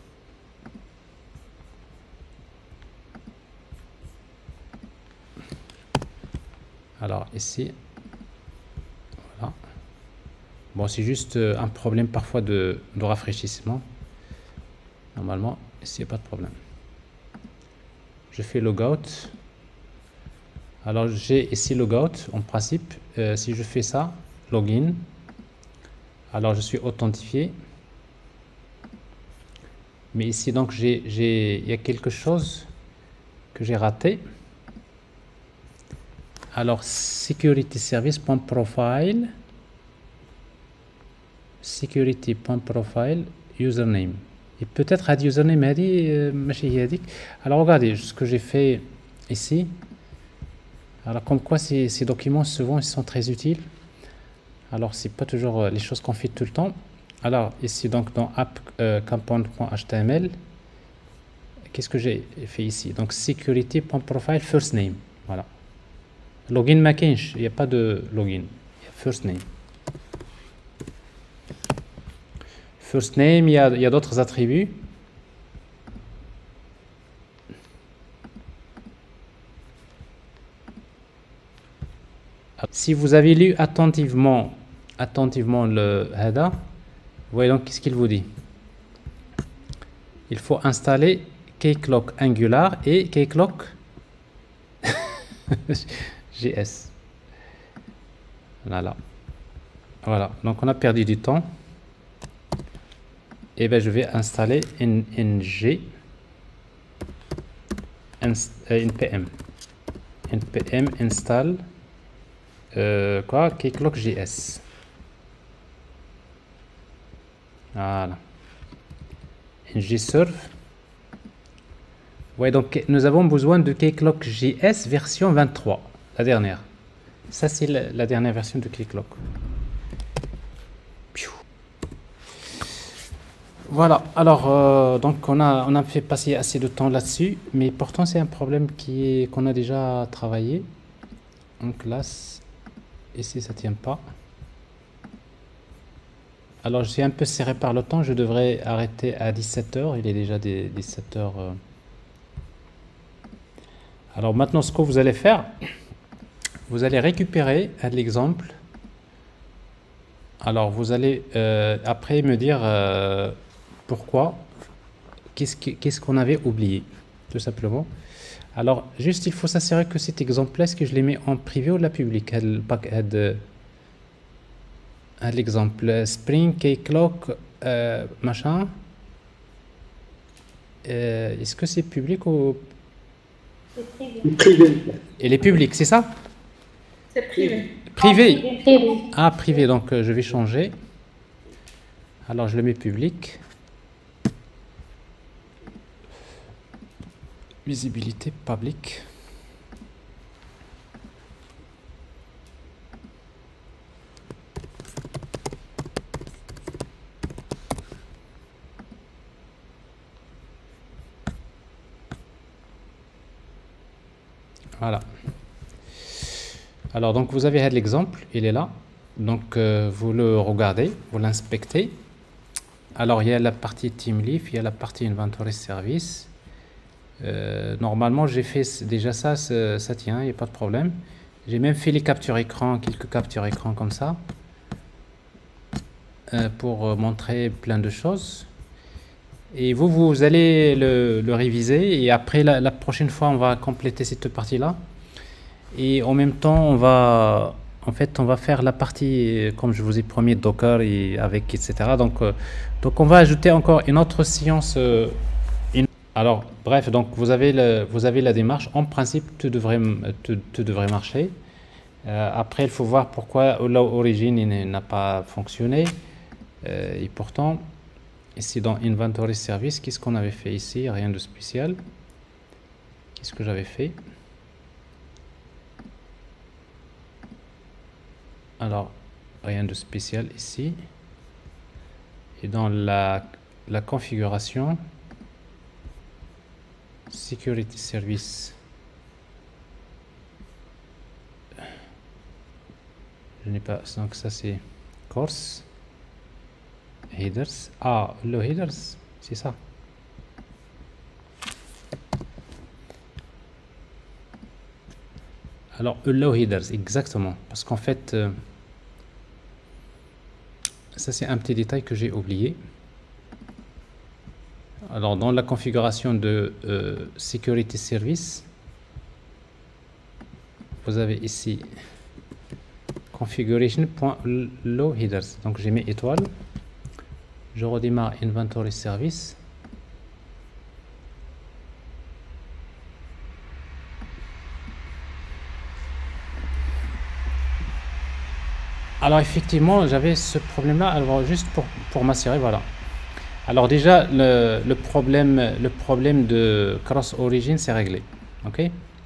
Speaker 1: Alors ici, voilà. Bon, c'est juste euh, un problème parfois de, de rafraîchissement. Normalement, ici, il n'y a pas de problème. Je fais logout. Alors j'ai ici logout en principe. Euh, si je fais ça, login. Alors je suis authentifié. Mais ici donc j'ai, j'ai, il y a quelque chose que j'ai raté. Alors security service.profile security.profile username. Et peut-être à username هذه. Alors regardez ce que j'ai fait ici. Alors comme quoi ces, ces documents souvent ils sont très utiles. Alors c'est pas toujours les choses qu'on fait tout le temps. Alors ici donc dans app euh, component.html, qu'est-ce que j'ai fait ici? Donc security.profile first name. Voilà. Login Macinch, il n'y a pas de login. Il y a first name. First name, il y a, il y a d'autres attributs. Si vous avez lu attentivement, attentivement le header, vous voyez donc qu'est-ce qu'il vous dit. Il faut installer Keycloak Angular et Keycloak J S. Voilà. Voilà. Donc on a perdu du temps. Et bien je vais installer N G npm npm install euh, quoi Keycloak J S. Voilà. ngserve. Ouais, donc nous avons besoin de Keycloak J S version vingt-trois, la dernière. Ça c'est la, la dernière version de Keycloak. Voilà, alors euh, donc on a, on a fait passer assez de temps là-dessus, mais pourtant c'est un problème qui est, qu'on a déjà travaillé. Donc là, ici ça tient pas. Alors je suis un peu serré par le temps, je devrais arrêter à dix-sept heures, il est déjà des dix-sept heures. Euh. Alors maintenant ce que vous allez faire, vous allez récupérer l'exemple. Alors vous allez euh, après me dire euh, pourquoi, qu'est-ce que, qu'est-ce qu'on avait oublié, tout simplement. Alors juste il faut s'assurer que cet exemple-là, est-ce que je l'ai mis en privé ou la publique? L'exemple Spring, Keycloak, euh, machin. Euh, est-ce que c'est public ou...
Speaker 3: C'est privé.
Speaker 2: Privé.
Speaker 1: Il est public, c'est ça?
Speaker 3: C'est privé.
Speaker 1: Privé.
Speaker 3: Privé.
Speaker 1: Ah, privé, donc euh, je vais changer. Alors je le mets public. Visibilité public. Voilà. Alors donc vous avez l'exemple, il est là. Donc euh, vous le regardez, vous l'inspectez. Alors il y a la partie team leaf, il y a la partie inventory service. Euh, normalement j'ai fait déjà ça, ça, ça tient, il n'y a pas de problème. J'ai même fait les captures écran, quelques captures écran comme ça, euh, pour euh, montrer plein de choses. Et vous, vous allez le, le réviser et après la, la prochaine fois on va compléter cette partie là. Et en même temps on va en fait on va faire la partie comme je vous ai promis Docker et avec etc. Donc, euh, donc on va ajouter encore une autre science. Euh, une... Alors bref, donc vous avez, le, vous avez la démarche. En principe tout devrait, tout, tout devrait marcher. Euh, après il faut voir pourquoi l'origine n'a pas fonctionné. Euh, et pourtant ici dans Inventory Service, qu'est-ce qu'on avait fait ici? Rien de spécial. Qu'est-ce que j'avais fait? Alors, rien de spécial ici. Et dans la, la configuration, Security service. Je n'ai pas, donc ça c'est course. Headers. Ah, le headers, c'est ça. Alors, allow headers, exactement. Parce qu'en fait, euh, ça c'est un petit détail que j'ai oublié. Alors, dans la configuration de euh, Security Service, vous avez ici configuration.low headers. Donc, j'ai mes étoiles. Je redémarre Inventory Service. Alors effectivement, j'avais ce problème-là. Alors juste pour, pour m'assurer, voilà. Alors déjà, le, le, problème, le problème de cross origin, c'est réglé. Ok.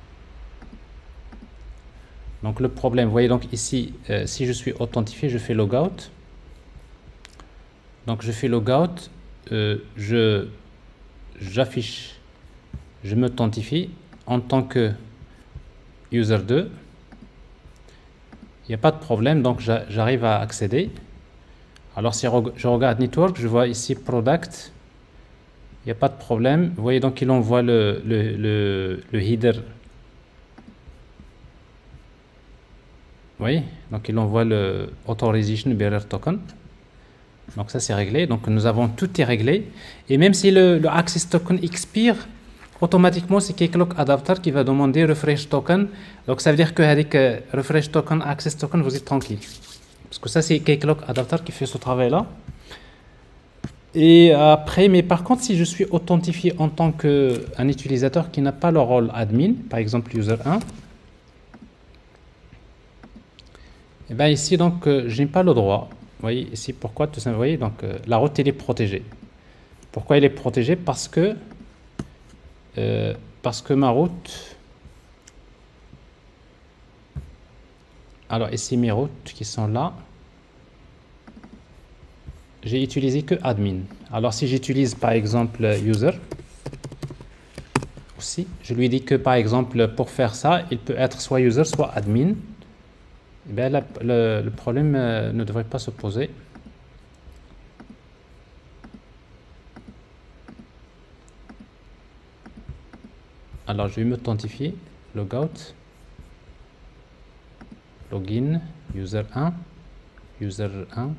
Speaker 1: Donc le problème, vous voyez donc ici, euh, si je suis authentifié, je fais logout. Donc je fais logout, euh, je j'affiche, je m'authentifie en tant que user deux. Il n'y a pas de problème, donc j'arrive à accéder. Alors si je regarde Network, je vois ici Product. Il n'y a pas de problème. Vous voyez donc il envoie le, le, le, le header. Vous voyez, donc il envoie le Authorization Bearer Token. Donc ça c'est réglé. Donc nous avons tout est réglé. Et même si le, le Access Token expire, automatiquement c'est Keycloak Adapter qui va demander Refresh Token. Donc ça veut dire que avec euh, Refresh Token, Access Token, vous êtes tranquille. Parce que ça c'est Keycloak Adapter qui fait ce travail là. Et après, mais par contre si je suis authentifié en tant qu'un utilisateur qui n'a pas le rôle admin, par exemple user un, et bien ici donc euh, je n'ai pas le droit. Vous voyez ici pourquoi tout ça, vous voyez donc euh, la route elle est protégée. Pourquoi elle est protégée? Parce que euh, parce que ma route, alors ici mes routes qui sont là, j'ai utilisé que admin. Alors si j'utilise par exemple user aussi, je lui dis que par exemple pour faire ça, il peut être soit user soit admin. Eh bien, la, le, le problème euh, ne devrait pas se poser. Alors je vais m'authentifier, logout, login, user un, user un.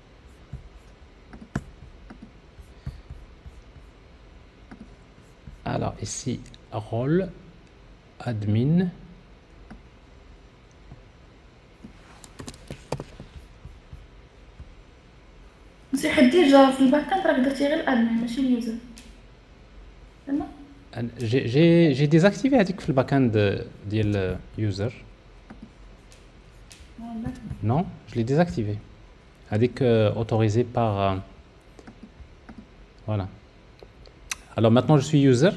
Speaker 1: Alors ici, rôle, admin.
Speaker 3: سي حدي جا في الباك اند راك درتي غير الادمن ماشي اليوزر.
Speaker 1: J'ai j'ai j'ai désactivé هذيك في الباك اند ديال user. Non, je l'ai désactivé. هذيك autorisé par euh, voilà. Alors maintenant je suis user.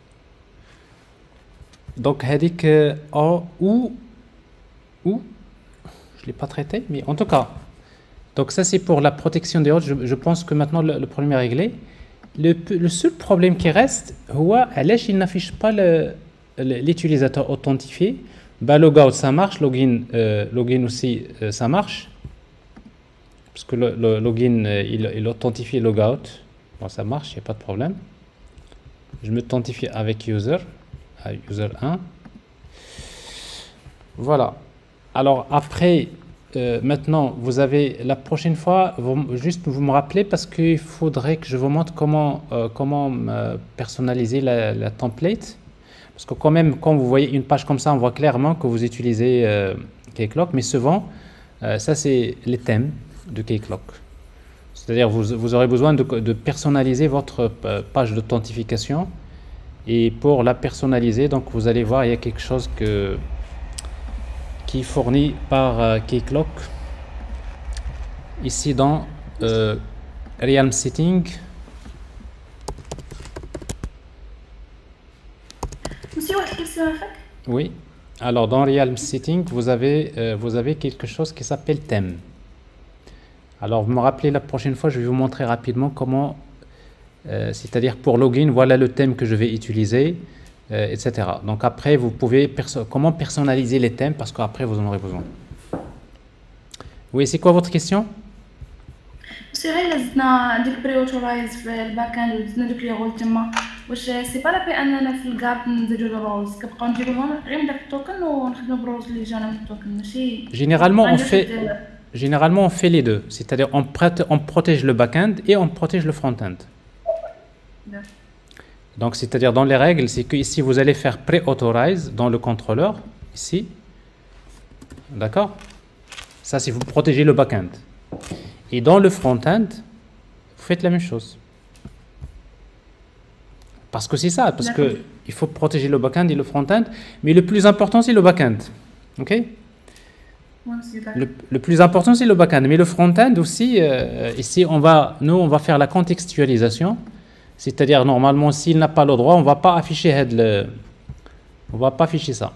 Speaker 1: Donc هذيك oh, ou ou je l'ai pas traité, mais en tout cas. Donc ça c'est pour la protection des routes. Je, je pense que maintenant le, le problème est réglé. Le, le seul problème qui reste, c'est qu'il n'affiche pas l'utilisateur authentifié. Bah, logout ça marche, login, euh, login aussi euh, ça marche. Parce que le, le login euh, il, il authentifie logout. Bon, ça marche, il n'y a pas de problème. Je m'authentifie avec user, à user un. Voilà. Alors après. Euh, maintenant, vous avez la prochaine fois, vous, juste vous me rappelez parce qu'il faudrait que je vous montre comment, euh, comment euh, personnaliser la, la template. Parce que quand même, quand vous voyez une page comme ça, on voit clairement que vous utilisez euh, Keycloak. Mais souvent, euh, ça c'est les thèmes de Keycloak. C'est-à-dire vous, vous aurez besoin de, de personnaliser votre euh, page d'authentification. Et pour la personnaliser, donc vous allez voir, il y a quelque chose que... qui est fourni par euh, Keycloak ici dans euh, Realm Setting. Oui, alors dans Realm Setting vous avez, euh, vous avez quelque chose qui s'appelle thème. Alors vous me rappelez la prochaine fois, je vais vous montrer rapidement comment, euh, c'est-à-dire pour login, voilà le thème que je vais utiliser. euh, et cetera. Donc après, vous pouvez perso comment personnaliser les thèmes parce qu'après vous en aurez besoin. Oui, c'est quoi votre question?
Speaker 4: سي غير زدنا ديك بري اوتورايز في الباك اند وزدنا دوك لي رول تما واش سي با لا بي اننا في الكاب نديرو الرولز كنبقاو نديروهم غير من داك التوكن ونخدمو بالرولز اللي جانا من التوكن ماشي
Speaker 1: Généralement, on fait, généralement, on fait les deux. C'est-à-dire, on, prête- on protège le back-end et on protège le front-end. Donc, c'est-à-dire, dans les règles, c'est que ici, vous allez faire pré-authorize dans le contrôleur, ici. D'accord? Ça, c'est vous protégez le back-end. Et dans le front-end, vous faites la même chose. Parce que c'est ça, parce que il faut protéger le back-end et le front-end, mais le plus important, c'est le back-end. OK? Le, le plus important, c'est le back-end, mais le front-end aussi, euh, ici, on va, nous, on va faire la contextualisation, c'est-à-dire, normalement, s'il n'a pas le droit, on ne va pas afficher head le, on va pas afficher ça.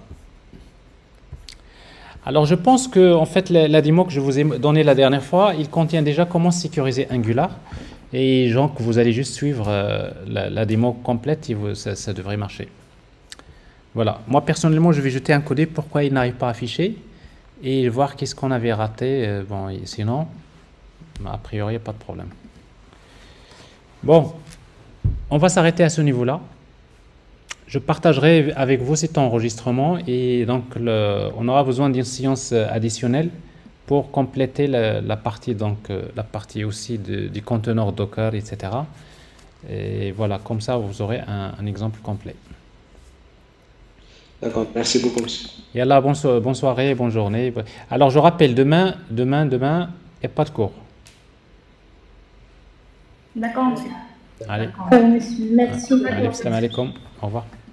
Speaker 1: Alors, je pense que, en fait, la, la démo que je vous ai donnée la dernière fois, il contient déjà comment sécuriser Angular, et genre que vous allez juste suivre euh, la, la démo complète, et vous, ça, ça devrait marcher. Voilà. Moi, personnellement, je vais jeter un codé pourquoi il n'arrive pas à afficher, et voir qu'est-ce qu'on avait raté. Euh, bon, et sinon, a priori, il n'y a pas de problème. Bon, on va s'arrêter à ce niveau-là. Je partagerai avec vous cet enregistrement et donc le, on aura besoin d'une séance additionnelle pour compléter la, la partie donc euh, la partie aussi de, du conteneur Docker, et cetera. Et voilà, comme ça, vous aurez un, un exemple complet.
Speaker 2: D'accord, merci beaucoup, monsieur.
Speaker 1: Et là, bonne, so- bonne soirée, bonne journée. Alors, je rappelle, demain, demain, demain, il n'y a pas de cours.
Speaker 4: داكور مسيو
Speaker 1: Allez,
Speaker 3: Merci.
Speaker 1: allez, salam alaikum. Au revoir.